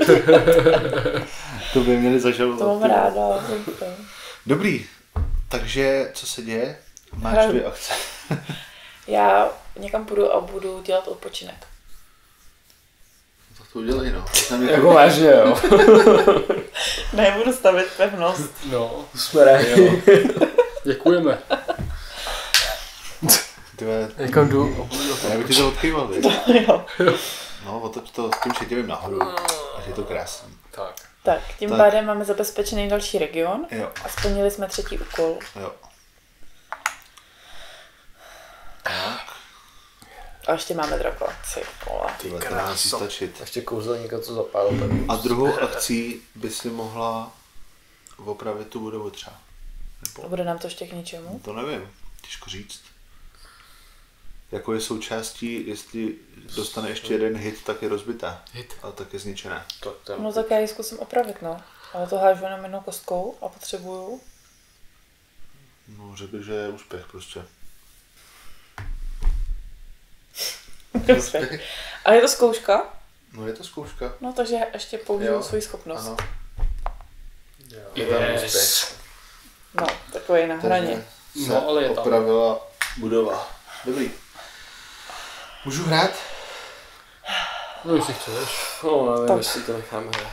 To by měli zažalovat. To mám ty vole. ráda. Dobrý. Takže, co se děje? Máš Hraju. dvě akce. Já někam půjdu a budu dělat odpočinek. Tak to udělej, no. Tam je Jako vážně, jo. Ne, budu stavit pevnost. No, Jsme rádi. děkujeme. Dvě... Někam jdu. Já bych ti to odkýval, viď? Jo. No, otoč to s tím šetivým nahoru. Až je to krásný. Tak. Tak, tím Tak. pádem máme zabezpečený další region Jo, a splnili jsme třetí úkol. jo. Tak, A ještě máme draka. Ty vole. tyhle, to nám musí stačit. Ještě kouzelníka, co zapálil tady. A druhou akcí by si mohla opravit tu budovu třeba. A bude nám to ještě k ničemu? No to nevím, těžko říct. Jako je součástí, jestli dostane ještě jeden hit, tak je rozbitá. Hit. A tak je zničená. Tak to je... No tak já ji zkusím opravit, no. Ale to hážu jenom jednou kostkou a potřebuju. No, řekl bych, že je úspěch prostě. A je to zkouška? No je to zkouška. No takže ještě použiju Jo, svoji schopnost. Ano. Je tam Yes. úspěch. No, takový na hraně. Takže se No, ale je tam. opravila budova. Dobrý. Můžu hrát? No, jestli chceš. No, nevím, Tak. jestli to necháme hrát.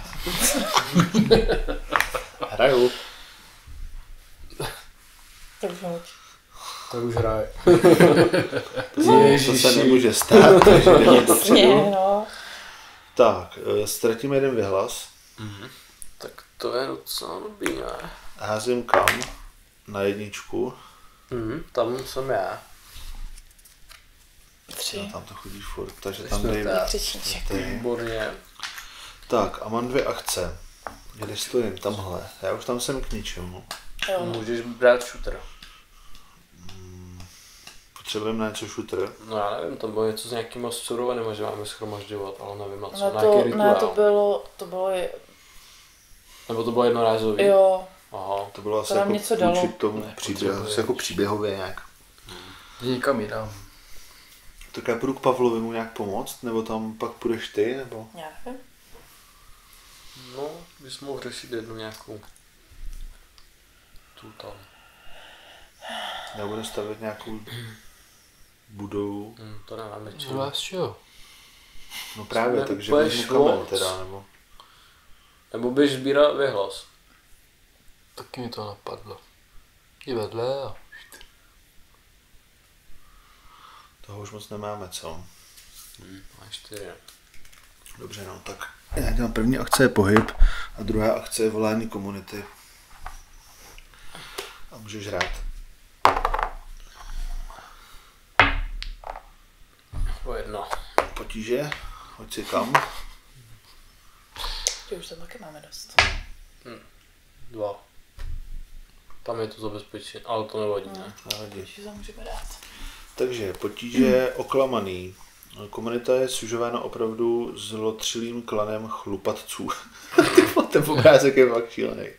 Hraju. Takže hoď. Tak už hraje. To se, to se nemůže stát, takže jdeme dopředu. Ne, no. Tak, eh, ztratíme jeden vyhlas. Tak to je docela dobrý, ne? Házím kam? Na jedničku. Mhm, tam jsem já. Tři. No, tam to chodí furt, takže Tři tam dej. čtvrtá. Křičníček. Výborně. Tak a mám dvě akce. Kde stojím? Tamhle. Já už tam jsem k ničemu. Jo, no. Můžeš brát shooter. Potřebujeme na něco shooter. No já nevím, to bylo něco s nějakýma surovinama, že máme schromažďovat, ale nevím na co, Ne, na to, nějaký rituál. ne, to bylo, to bylo, je- Nebo to bylo jednorázový? jo, Aha. To bylo asi nám jako něco dalo. půjčit tomu Ne, příběh, potřebuje. asi jako příběhově nějak. Jdi někam jinam. Tak já půjdu k Pavlovi mu nějak pomoct, nebo tam pak půjdeš ty, nebo? já nevím. No, bys mohl řešit jednu nějakou tu tam. Já budu stavět nějakou budovu. Hmm, to nemáme čím. No z čeho? No právě, Jsme takže úplně vezmu kamen švoc. teda, nebo... Nebo bys sbíral vyhlas. Taky mi to napadlo. I vedle a... Toho už moc nemáme, co? Hmm, máš čtyři. Dobře, no, tak já dělám první akce je pohyb a druhá akce je volání komunity. A můžeš hrát. O jedno. Potíže, hoď si kam. Že už tam taky máme dost. Dva. Tam je to zabezpečení, ale to nevadí, ne? Nevadí. Takže to můžeme dát. Takže potíže oklamaný. Komunita je sužována opravdu zlotřilým klanem chlupatců. Ten obrázek je fakt šílený.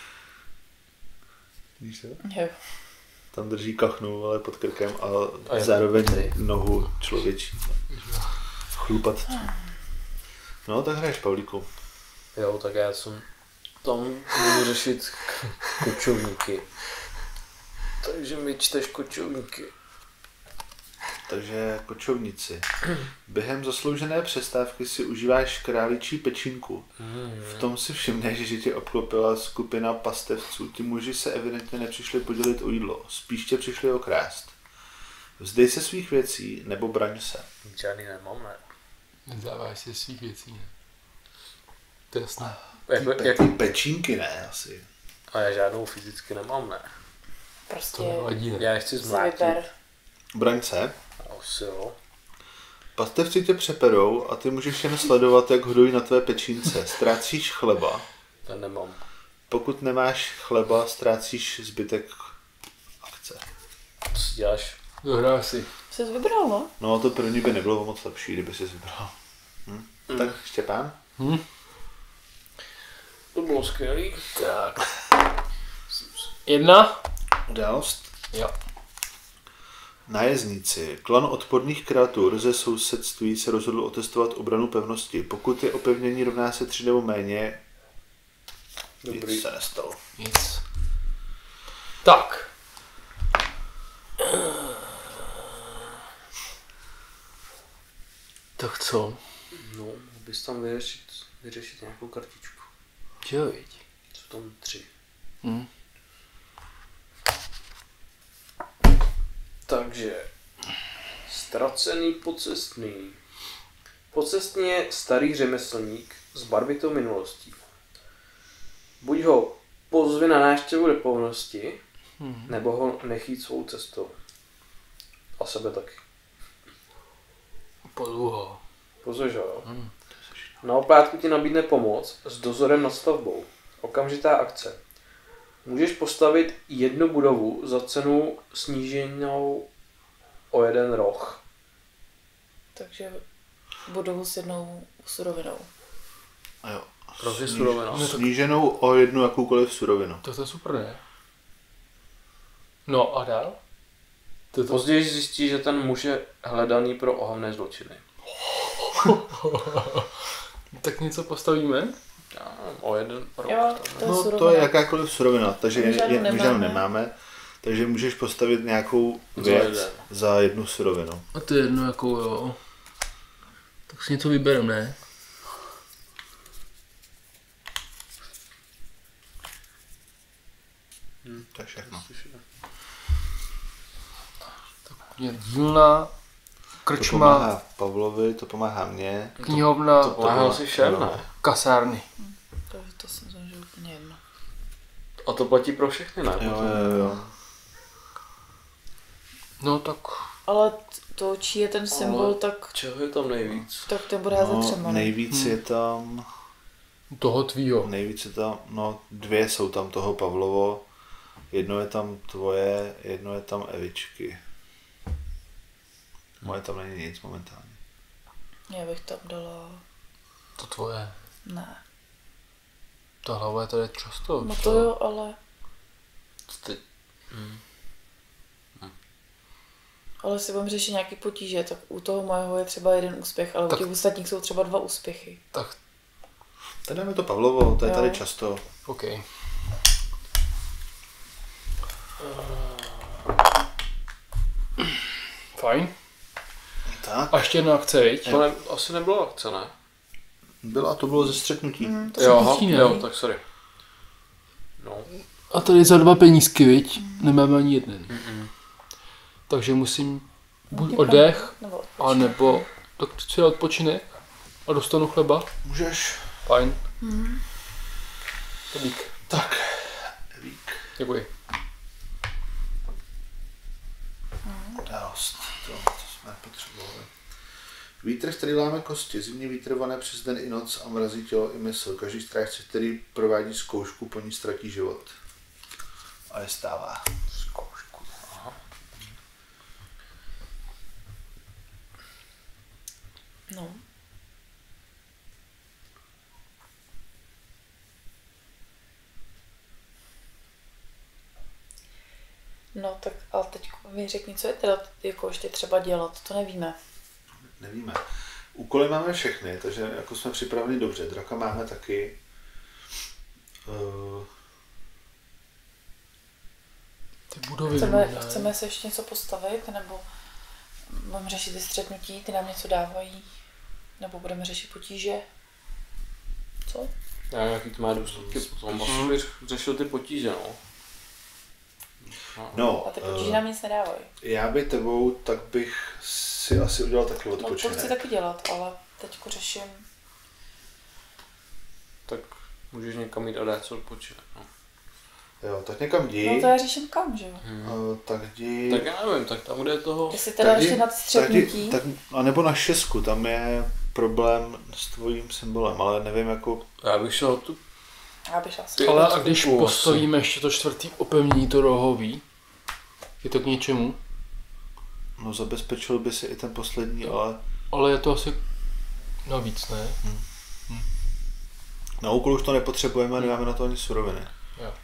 Víš to? Jo. Tam drží kachnu, ale pod krkem a, A je zároveň tady. nohu člověčí. Chlupatců. No tak hraješ, Pavlíku. Jo, tak já jsem tam budu řešit kočovníky. Takže mi čteš kočovníky. Takže kočovníci. Během zasloužené přestávky si užíváš králičí pečinku. V tom si všimneš, že tě obklopila skupina pastevců. Ti muži se evidentně nepřišli podělit o jídlo, spíš tě přišli okrást. Vzdej se svých věcí nebo braň se. Žádný nemám, ne? Nezdáváš si svých věcí, ne? To je jasné. Jak, Pe- jak, ty pečínky ne, asi. a já žádnou fyzicky nemám, ne? Prostě To nevadí, ne? Já je chci si zmlátit. vyber. Braň se. Asi jo. Pastevci tě přeperou a ty můžeš jen sledovat, jak hodují na tvé pečínce. Ztrácíš chleba. Ten nemám. Pokud nemáš chleba, ztrácíš zbytek akce. Co si děláš? Dohrál si. Jsi to vybral, no? No to první by nebylo moc lepší, kdyby si vybral. Hm? Mm. Tak Štěpán? Hm? To bylo skvělý. Tak. Jedna? Událost? Jo. Nájezdníci. Klan odporných kreatur ze sousedství se rozhodl otestovat obranu pevnosti. Pokud je opevnění rovná se tři nebo méně, Dobrý. nic se nestalo. Nic. Tak. Tak co? No, bys tam vyřešit, vyřešit nějakou kartičku. Jo, viď. Jsou tam tři. Hm. Takže ztracený pocestný. Pocestný je starý řemeslník s barvitou minulostí. Buď ho pozvi na návštěvu do pevnosti, Hm. nebo ho nechít svou cestou. A sebe taky. Podluho. Pozor, že jo. Hm. Na oplátku ti nabídne pomoc s dozorem nad stavbou. Okamžitá akce. Můžeš postavit jednu budovu za cenu sníženou o jeden roh. Takže budu s jednou surovinou. A jo. Prostě Sníž- surovina. Sníženou o jednu jakoukoliv surovinu. To je super, ne? No a dál? To je to... Později zjistí, že ten muž je hledaný pro ohavné zločiny. Tak něco postavíme? Já nevím, o jeden rok. Jo, tam, to je No surovina. to je jakákoliv surovina, takže My je, žádnou je, my žádnou nemáme. nemáme. Takže můžeš postavit nějakou Za věc jeden. za jednu surovinu. A to je jedno jako jo. Tak si něco vyberem, ne? To je všechno. Je dílna, To krčma, pomáhá Pavlovi, to pomáhá mně. knihovna, To pomáhal si všem, ne? kasárny. To, to si myslím, že je úplně jedno. A to platí pro všechny, ne? Jo, jo, jo. No tak Ale t- to, čí je ten symbol, Ale- tak, Čeho je tam nejvíc? tak ten bude házet No, třema. ne? nejvíc je tam, toho tvýho. nejvíc je tam, no dvě jsou tam toho Pavlovo, jedno je tam tvoje, jedno je tam Evičky. Moje tam není nic momentálně. Já bych tam dala... To tvoje. Ne. Ta hlava je tady často. No to jo, ale... Ty... Ale si budeme řešit nějaký potíže, tak u toho mojeho je třeba jeden úspěch, ale Tak- u těch ostatních jsou třeba dva úspěchy. Tak Tady dáme to Pavlovo, to je Jo. tady často. OK. Fajn. Tak, A ještě jedna akce, viď? To ne, asi nebylo akce, ne? byla, to bylo ze střetnutí. Mm, to Jo, jsem aha, ne? jo, tak sorry. No. A tady za dva penízky, viď? Nemáme ani jeden. Mm-mm. Takže musím buď Někam- oddech, nebo odpočinek. a nebo tak si odpočinek a dostanu chleba. Můžeš. Fajn. Mhm. To dík. Tak, vík. Děkuji. Dost, to, to jsme potřebovali. Vítr, který láme kosti, zimní vítr vane přes den i noc a mrazí tělo i mysl. Každý strážce, který provádí zkoušku, po ní ztratí život. A je stává. Zkoušku. Aha. No. No tak, ale teď mi řekni, co je teda jako ještě třeba dělat, to nevíme. Nevíme. Úkoly máme všechny, takže jako jsme připraveni dobře. Draka máme taky. Uh, Ty budovy Chceme, ne? chceme se ještě něco postavit, nebo budeme řešit ty střetnutí, ty nám něco dávají, nebo budeme řešit potíže. Co? Já nevím, jaký to má důsledky potom. Asi bych řešil ty potíže, no. no, A ty potíže uh, nám nic nedávají. já by tebou, tak bych si asi udělal taky No to odpočinek. chci taky dělat, ale teďko řeším. Tak můžeš někam jít a dát co odpočinek, no. Jo, tak někam jdi. No to já řeším kam, že jo? Uh, tak jdi. Tak já nevím, tak tam, kde je toho... Jestli teda tak ještě jdi- na ty střetnutí. Tak, jdi- tak, a nebo na šestku, tam je problém s tvojím symbolem, ale nevím jako... Já bych šel tu... Já bych šla Ty- Ale to a když kupu asi. postavíme ještě to čtvrtý opevnění, to rohový, je to k něčemu? No zabezpečil by si i ten poslední, ale Ale je to asi navíc, ne? na úkol už to nepotřebujeme a nemáme na to ani suroviny. Jo.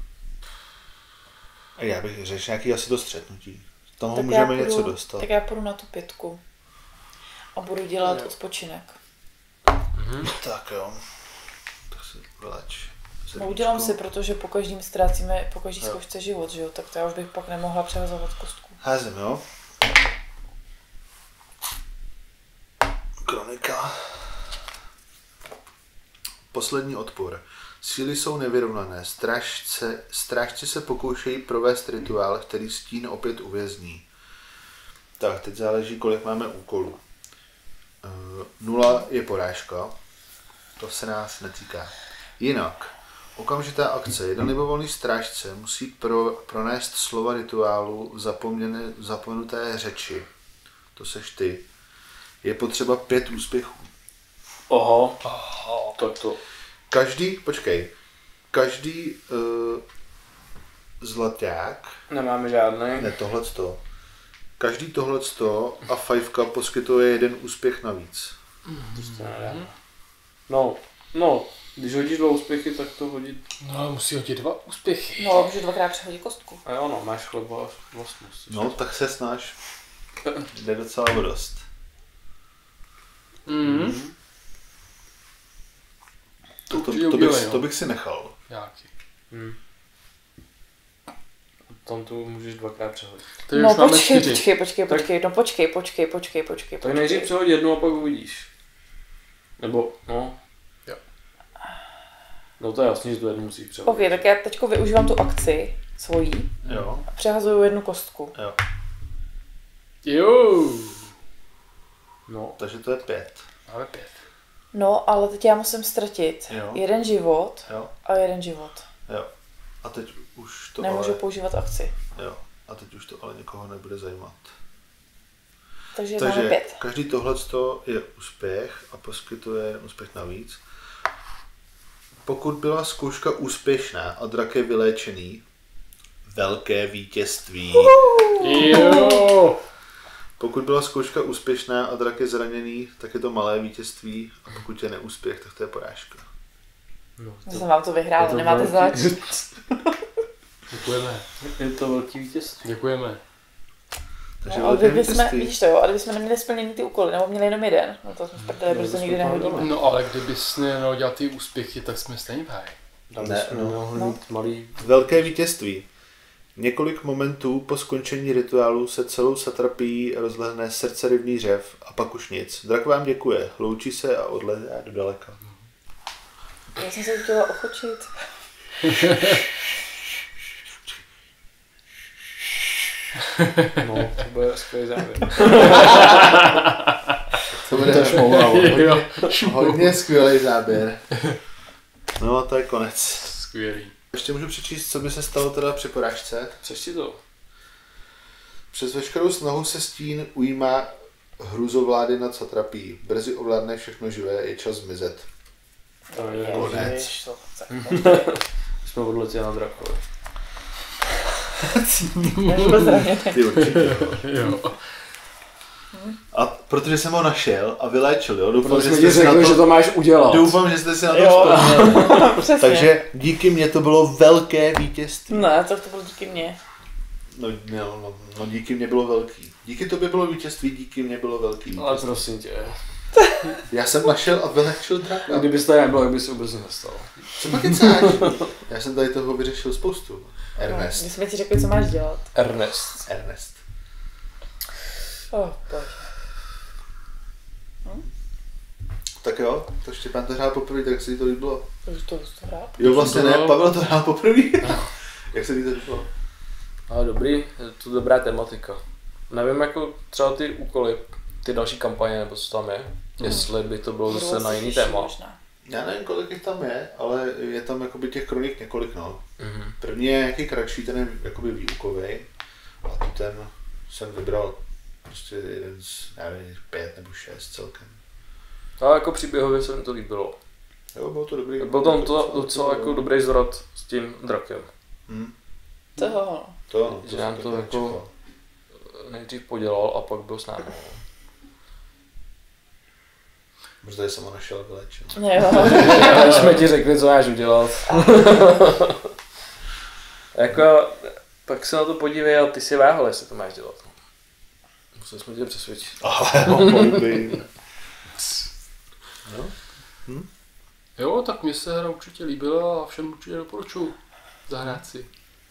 A já bych řešil nějaký asi to střetnutí. Tam ho Tak můžeme já půjdu- něco dostat. Tak já půjdu na tu pětku. A budu dělat Jo. odpočinek. Tak jo. Tak si vyleč. No udělám si, protože po každým ztrácíme, po každý Jo. zkoušce život, že jo? Tak to já už bych pak nemohla přehazovat kostku. Házím, jo. Kronika. Poslední odpor. Síly jsou nevyrovnané. Strážce, strážci se pokoušejí provést rituál, který stín opět uvězní. Tak, teď záleží, kolik máme úkolů. Uh, nula je porážka. To se nás netýká. Jinak, okamžitá akce. Jeden libovolný strážce musí pro, pronést slova rituálu v zapomněné, v zapomenuté řeči. To seš ty. Je potřeba pět úspěchů. Oho. Oho. Tak to... Každý, počkej, každý uh, zlaťák, Nemáme žádný. ne tohleto, každý tohleto a fajfka poskytuje jeden úspěch navíc. To nedá. No, no, když hodíš dva úspěchy, tak to hodit... No ale musí hodit dva úspěchy. No, můžu dvakrát přehodit kostku. A jo, no, máš chleba vlastnost. No, tak se snaž. Jde docela o dost. Mhm. To, to, určitě to, bych, udělej, to no. bych si nechal. Jaký. Hmm. Tam to můžeš dvakrát přehodit. Tady No už máme počkej, čtyři. počkej, počkej, Tak- počkej, no počkej, počkej, počkej, počkej, Tak nejdřív počkej. přehodit jednu a pak uvidíš. Nebo, no. Jo. No to je jasný, že to jednu musíš přehodit. Ok, tak já teďko využívám tu akci svojí Jo, a přehazuju jednu kostku. jo. Jo. No, Takže to je pět. Máme pět. No, ale teď já musím ztratit Jo. jeden život Jo, a jeden život. jo. A teď už to Nemůžu ale... používat akci. Jo. A teď už to ale nikoho nebude zajímat. Takže, máme Takže pět. každý tohleto je úspěch a poskytuje jeden úspěch navíc. Pokud byla zkouška úspěšná a drak je vyléčený, velké vítězství. Jo. Pokud byla zkouška úspěšná a drak je zraněný, tak je to malé vítězství a pokud je neúspěch, tak to je porážka. no Já jsem vám to vyhrála, to nemáte velký- zač. Děkujeme. Je to velký vítězství. Děkujeme. Takže No, ale velké kdybychom, vítězství. vidíš to jo, ale kdybychom neměli splněný ty úkoly, nebo měli jenom jeden, no to jsme v prdeli, protože to nikdy nehodíme. No ale kdybys nedělal ty úspěchy, tak jsme stejně v háji. Tam Ne, jsme no. mohli No. mít malý... Velké vítězství. Několik momentů po skončení rituálu se celou satrapií rozlehne srdcerivný řev a pak už nic. Drak vám děkuje, loučí se a odleze do daleka. Já jsem se chtěla ochočit. No, to bude skvělý závěr. To bude šmoulavo. Hodně, hodně skvělý záběr. No a to je konec. Skvělý. Ještě můžu přečíst, co by se stalo teda při porážce. Přečti to. Přes veškerou snahu se stín ujímá hrůzovlády nad satrapií. Brzy ovládne všechno živé, je čas zmizet. To je Konec. Ježiš, to- tak Jsme odletěli na drakovi. nebyl zraněný. Ty určitě. Jo. A protože jsem ho našel a vyléčil, jo, doufám, Protože že jsme ti jste si na řekli, že to, to máš udělat. doufám, že jste si na to Jo, vzpomněli. přesně. Takže díky mně to bylo velké vítězství. Ne, to, to bylo díky mně. No, no, no, no díky mně bylo velký. Díky tobě bylo vítězství, díky mně bylo velký Ale vítězství. prosím tě. Já jsem našel a vyléčil draka. Kdyby to nebylo, jak by se vůbec nestalo. Co pak kecáš? Já jsem tady toho vyřešil spoustu. Ernest. My jsme ti řekli, co máš dělat. Ernest. Ernest. Oh, bože. Tak jo, to Štěpán to hrál poprvé, tak se jí to líbilo. Už to to hrát. Jo, vlastně To ne, bylo- Pavel to hrál poprvé. Jak se jí to líbilo? Ale dobrý, je to dobrá tematika. Nevím, jako třeba ty úkoly, ty další kampaně, nebo co tam je, jestli by to bylo zase na jiný téma. Možná. Já nevím, kolik jich tam je, ale je tam jakoby těch kronik několik, no. Mhm. První je nějaký kratší, ten je jakoby výukový. A tu ten jsem vybral prostě jeden z, nevím, pět nebo šest celkem. Ale jako příběhově se mi to líbilo. Jo, bylo to dobrý. Byl tam to docela jako dobrý zvrat s tím drakem. Hm, Toho. to, no, Že to nám jsem to taky jako- nečekal. Nejdřív podělal a pak byl s námi. Možná jsem ho našel a vylečil. Ne, jo. Když jsme ti řekli, co máš udělat. Jako, pak se na to podívej a ty si váhal, jestli to máš dělat. Museli jsme tě přesvědčit. Ale mohl by. No. Jo, tak mně se hra určitě líbila a všem určitě doporučuji zahrát si.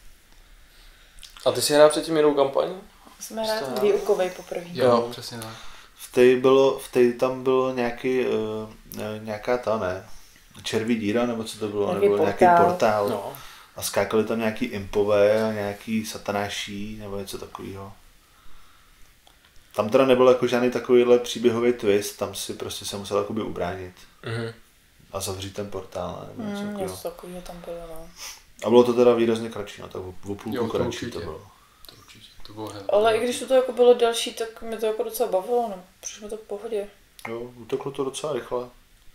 A ty jsi hrál předtím jinou kampaň? Jsme hráli ten výukovej poprvé. Jo, Jo. přesně tak. V té bylo, v té tam bylo nějaký, uh, nějaká ta, ne, červí díra, nebo co to bylo, Nějaký nebo portál. nějaký portál. No. A skákali tam nějaký impové a nějaký satanáší, nebo něco takového. Tam teda nebyl jako žádný takovýhle příběhový twist, tam si prostě se musel jakoby ubránit Mhm. a zavřít ten portál, nebo něco Hmm, takového. něco takového tam bylo, no. A bylo to teda výrazně kratší, no, tak o o půlku Jo, to kratší určitě. to bylo. To určitě, to bylo hezké. Ale i když to jako bylo delší, tak mě to jako docela bavilo, no. Přišlo mi to v pohodě. Jo, uteklo to docela rychle.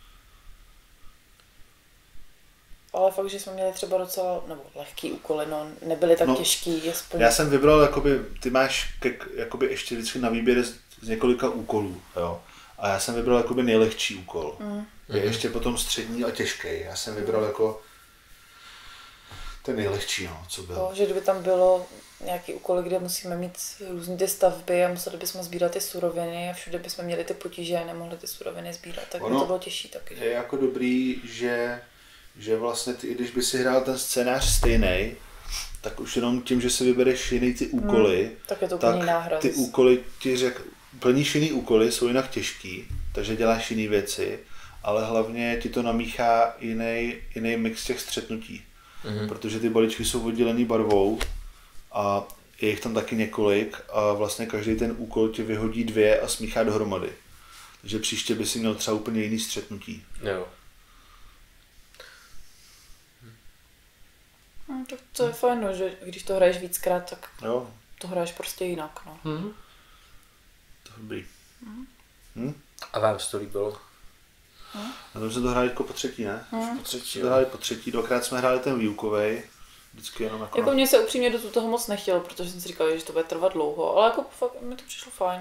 Ale fakt, že jsme měli třeba docela, nebo lehký úkoly, no, nebyly tak No, no, těžký, aspoň. Já jsem vybral, jakoby, ty máš ke, jakoby ještě vždycky na výběr z, z několika úkolů, jo. A já jsem vybral jakoby nejlehčí úkol. Mm. Je ještě potom střední a těžký. Já jsem vybral jako ten nejlehčí, no, co byl. Jo, že kdyby tam bylo nějaký úkoly, kde musíme mít různé ty stavby a museli bychom sbírat ty suroviny a všude bychom měli ty potíže a nemohli ty suroviny sbírat, tak by Ono to bylo těžší taky. Je jako dobrý, že, že vlastně ty, i když by si hrál ten scénář stejný, tak už jenom tím, že si vybereš jiný ty úkoly, Hmm, tak je to tak úplný náhraz. ty úkoly ti řek, plníš jiný úkoly, jsou jinak těžký, takže děláš jiné věci, ale hlavně ti to namíchá jiný, jiný mix těch střetnutí. Mhm. Protože ty balíčky jsou oddělený barvou a je jich tam taky několik a vlastně každý ten úkol ti vyhodí dvě a smíchá dohromady. Takže příště by si měl třeba úplně jiný střetnutí. Jo. Hmm, tak to je fajn, no, že když to hraješ víckrát, tak Jo, to hraješ prostě jinak, no. Mhm. to je dobrý. Hm? A vám se to líbilo? Na tom jsme to hráli jako po třetí, ne? Hmm. Po třetí, Jsme to hráli po třetí, dvakrát jsme hráli ten výukovej, vždycky jenom jako... Jako na- mně se upřímně do toho moc nechtělo, protože jsem si říkala, že to bude trvat dlouho, ale jako fakt mi to přišlo fajn.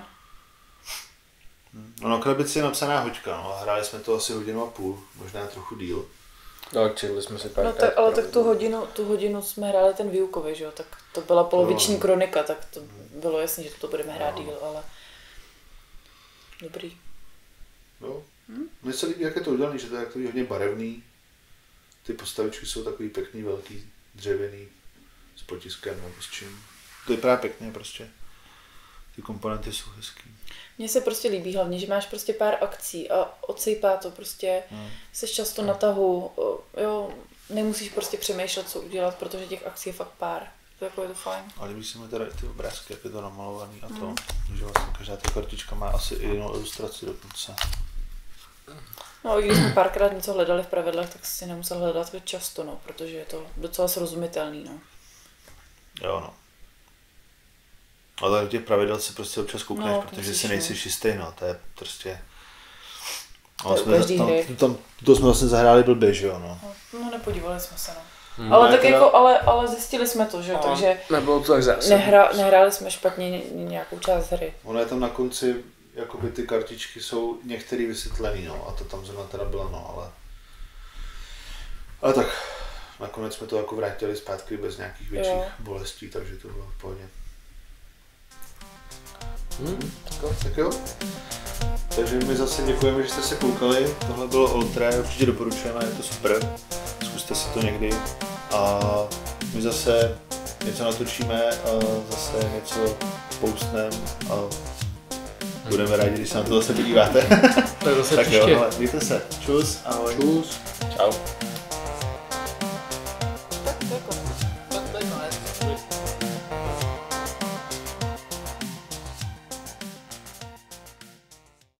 No na krabici je napsaná hoďka, no a hráli jsme to asi hodinu a půl, možná trochu díl. No, čili jsme si pár No tak, ale tak tu hodinu, tu hodinu jsme hráli ten výukový, že jo, tak to byla poloviční no. kronika, tak to bylo jasné, že to budeme hrát no. díl, ale dobrý. Jo. Hm? Mně se líbí, jak je to udělané, že to je takový hodně barevný. Ty postavičky jsou takový pěkný, velký, dřevěný, s potiskem nebo s čím. To vypadá pěkně prostě. Ty komponenty jsou hezký. Mně se prostě líbí hlavně, že máš prostě pár akcí a odsejpá to prostě, hmm. jsi často na tahu, jo, nemusíš prostě přemýšlet, co udělat, protože těch akcí je fakt pár. To jako je to fajn. A líbí se mi teda i ty obrázky, jak je to namalovaný a to, hmm. že vlastně každá ta kartička má asi i jinou ilustraci dokonce. No a když jsme párkrát něco hledali v pravidlech, tak si nemusel hledat často, no, protože je to docela srozumitelný, no. Jo, no. Ale do těch pravidel si prostě občas koukneš, no, protože si nejsi jistý, no, to je prostě... To je jsme, každý tam, hry. Tam, to jsme vlastně zahráli blbě, že jo, no. No, no nepodívali jsme se, no. Hmm. Ale No, tak teda... jako, ale, ale zjistili jsme to, že jo, no, takže... Nebylo to tak zase. Nehra, nehráli jsme špatně nějakou část hry. Ono je tam na konci, jakoby ty kartičky jsou některý vysvětlený, no, a to tam zrovna teda bylo, no, ale... Ale tak, nakonec jsme to jako vrátili zpátky bez nějakých větších jo. bolestí, takže to bylo v pohodě. Hmm, tak jo. Tak jo. Takže my zase děkujeme, že jste se koukali. Tohle bylo Oltré, určitě doporučujeme, je to super. Zkuste si to někdy. A my zase něco natočíme a zase něco postneme a budeme rádi, když se na to zase podíváte. Tak zase tak příště. jo, no, mějte se. Čus, ahoj. Čus. Čau.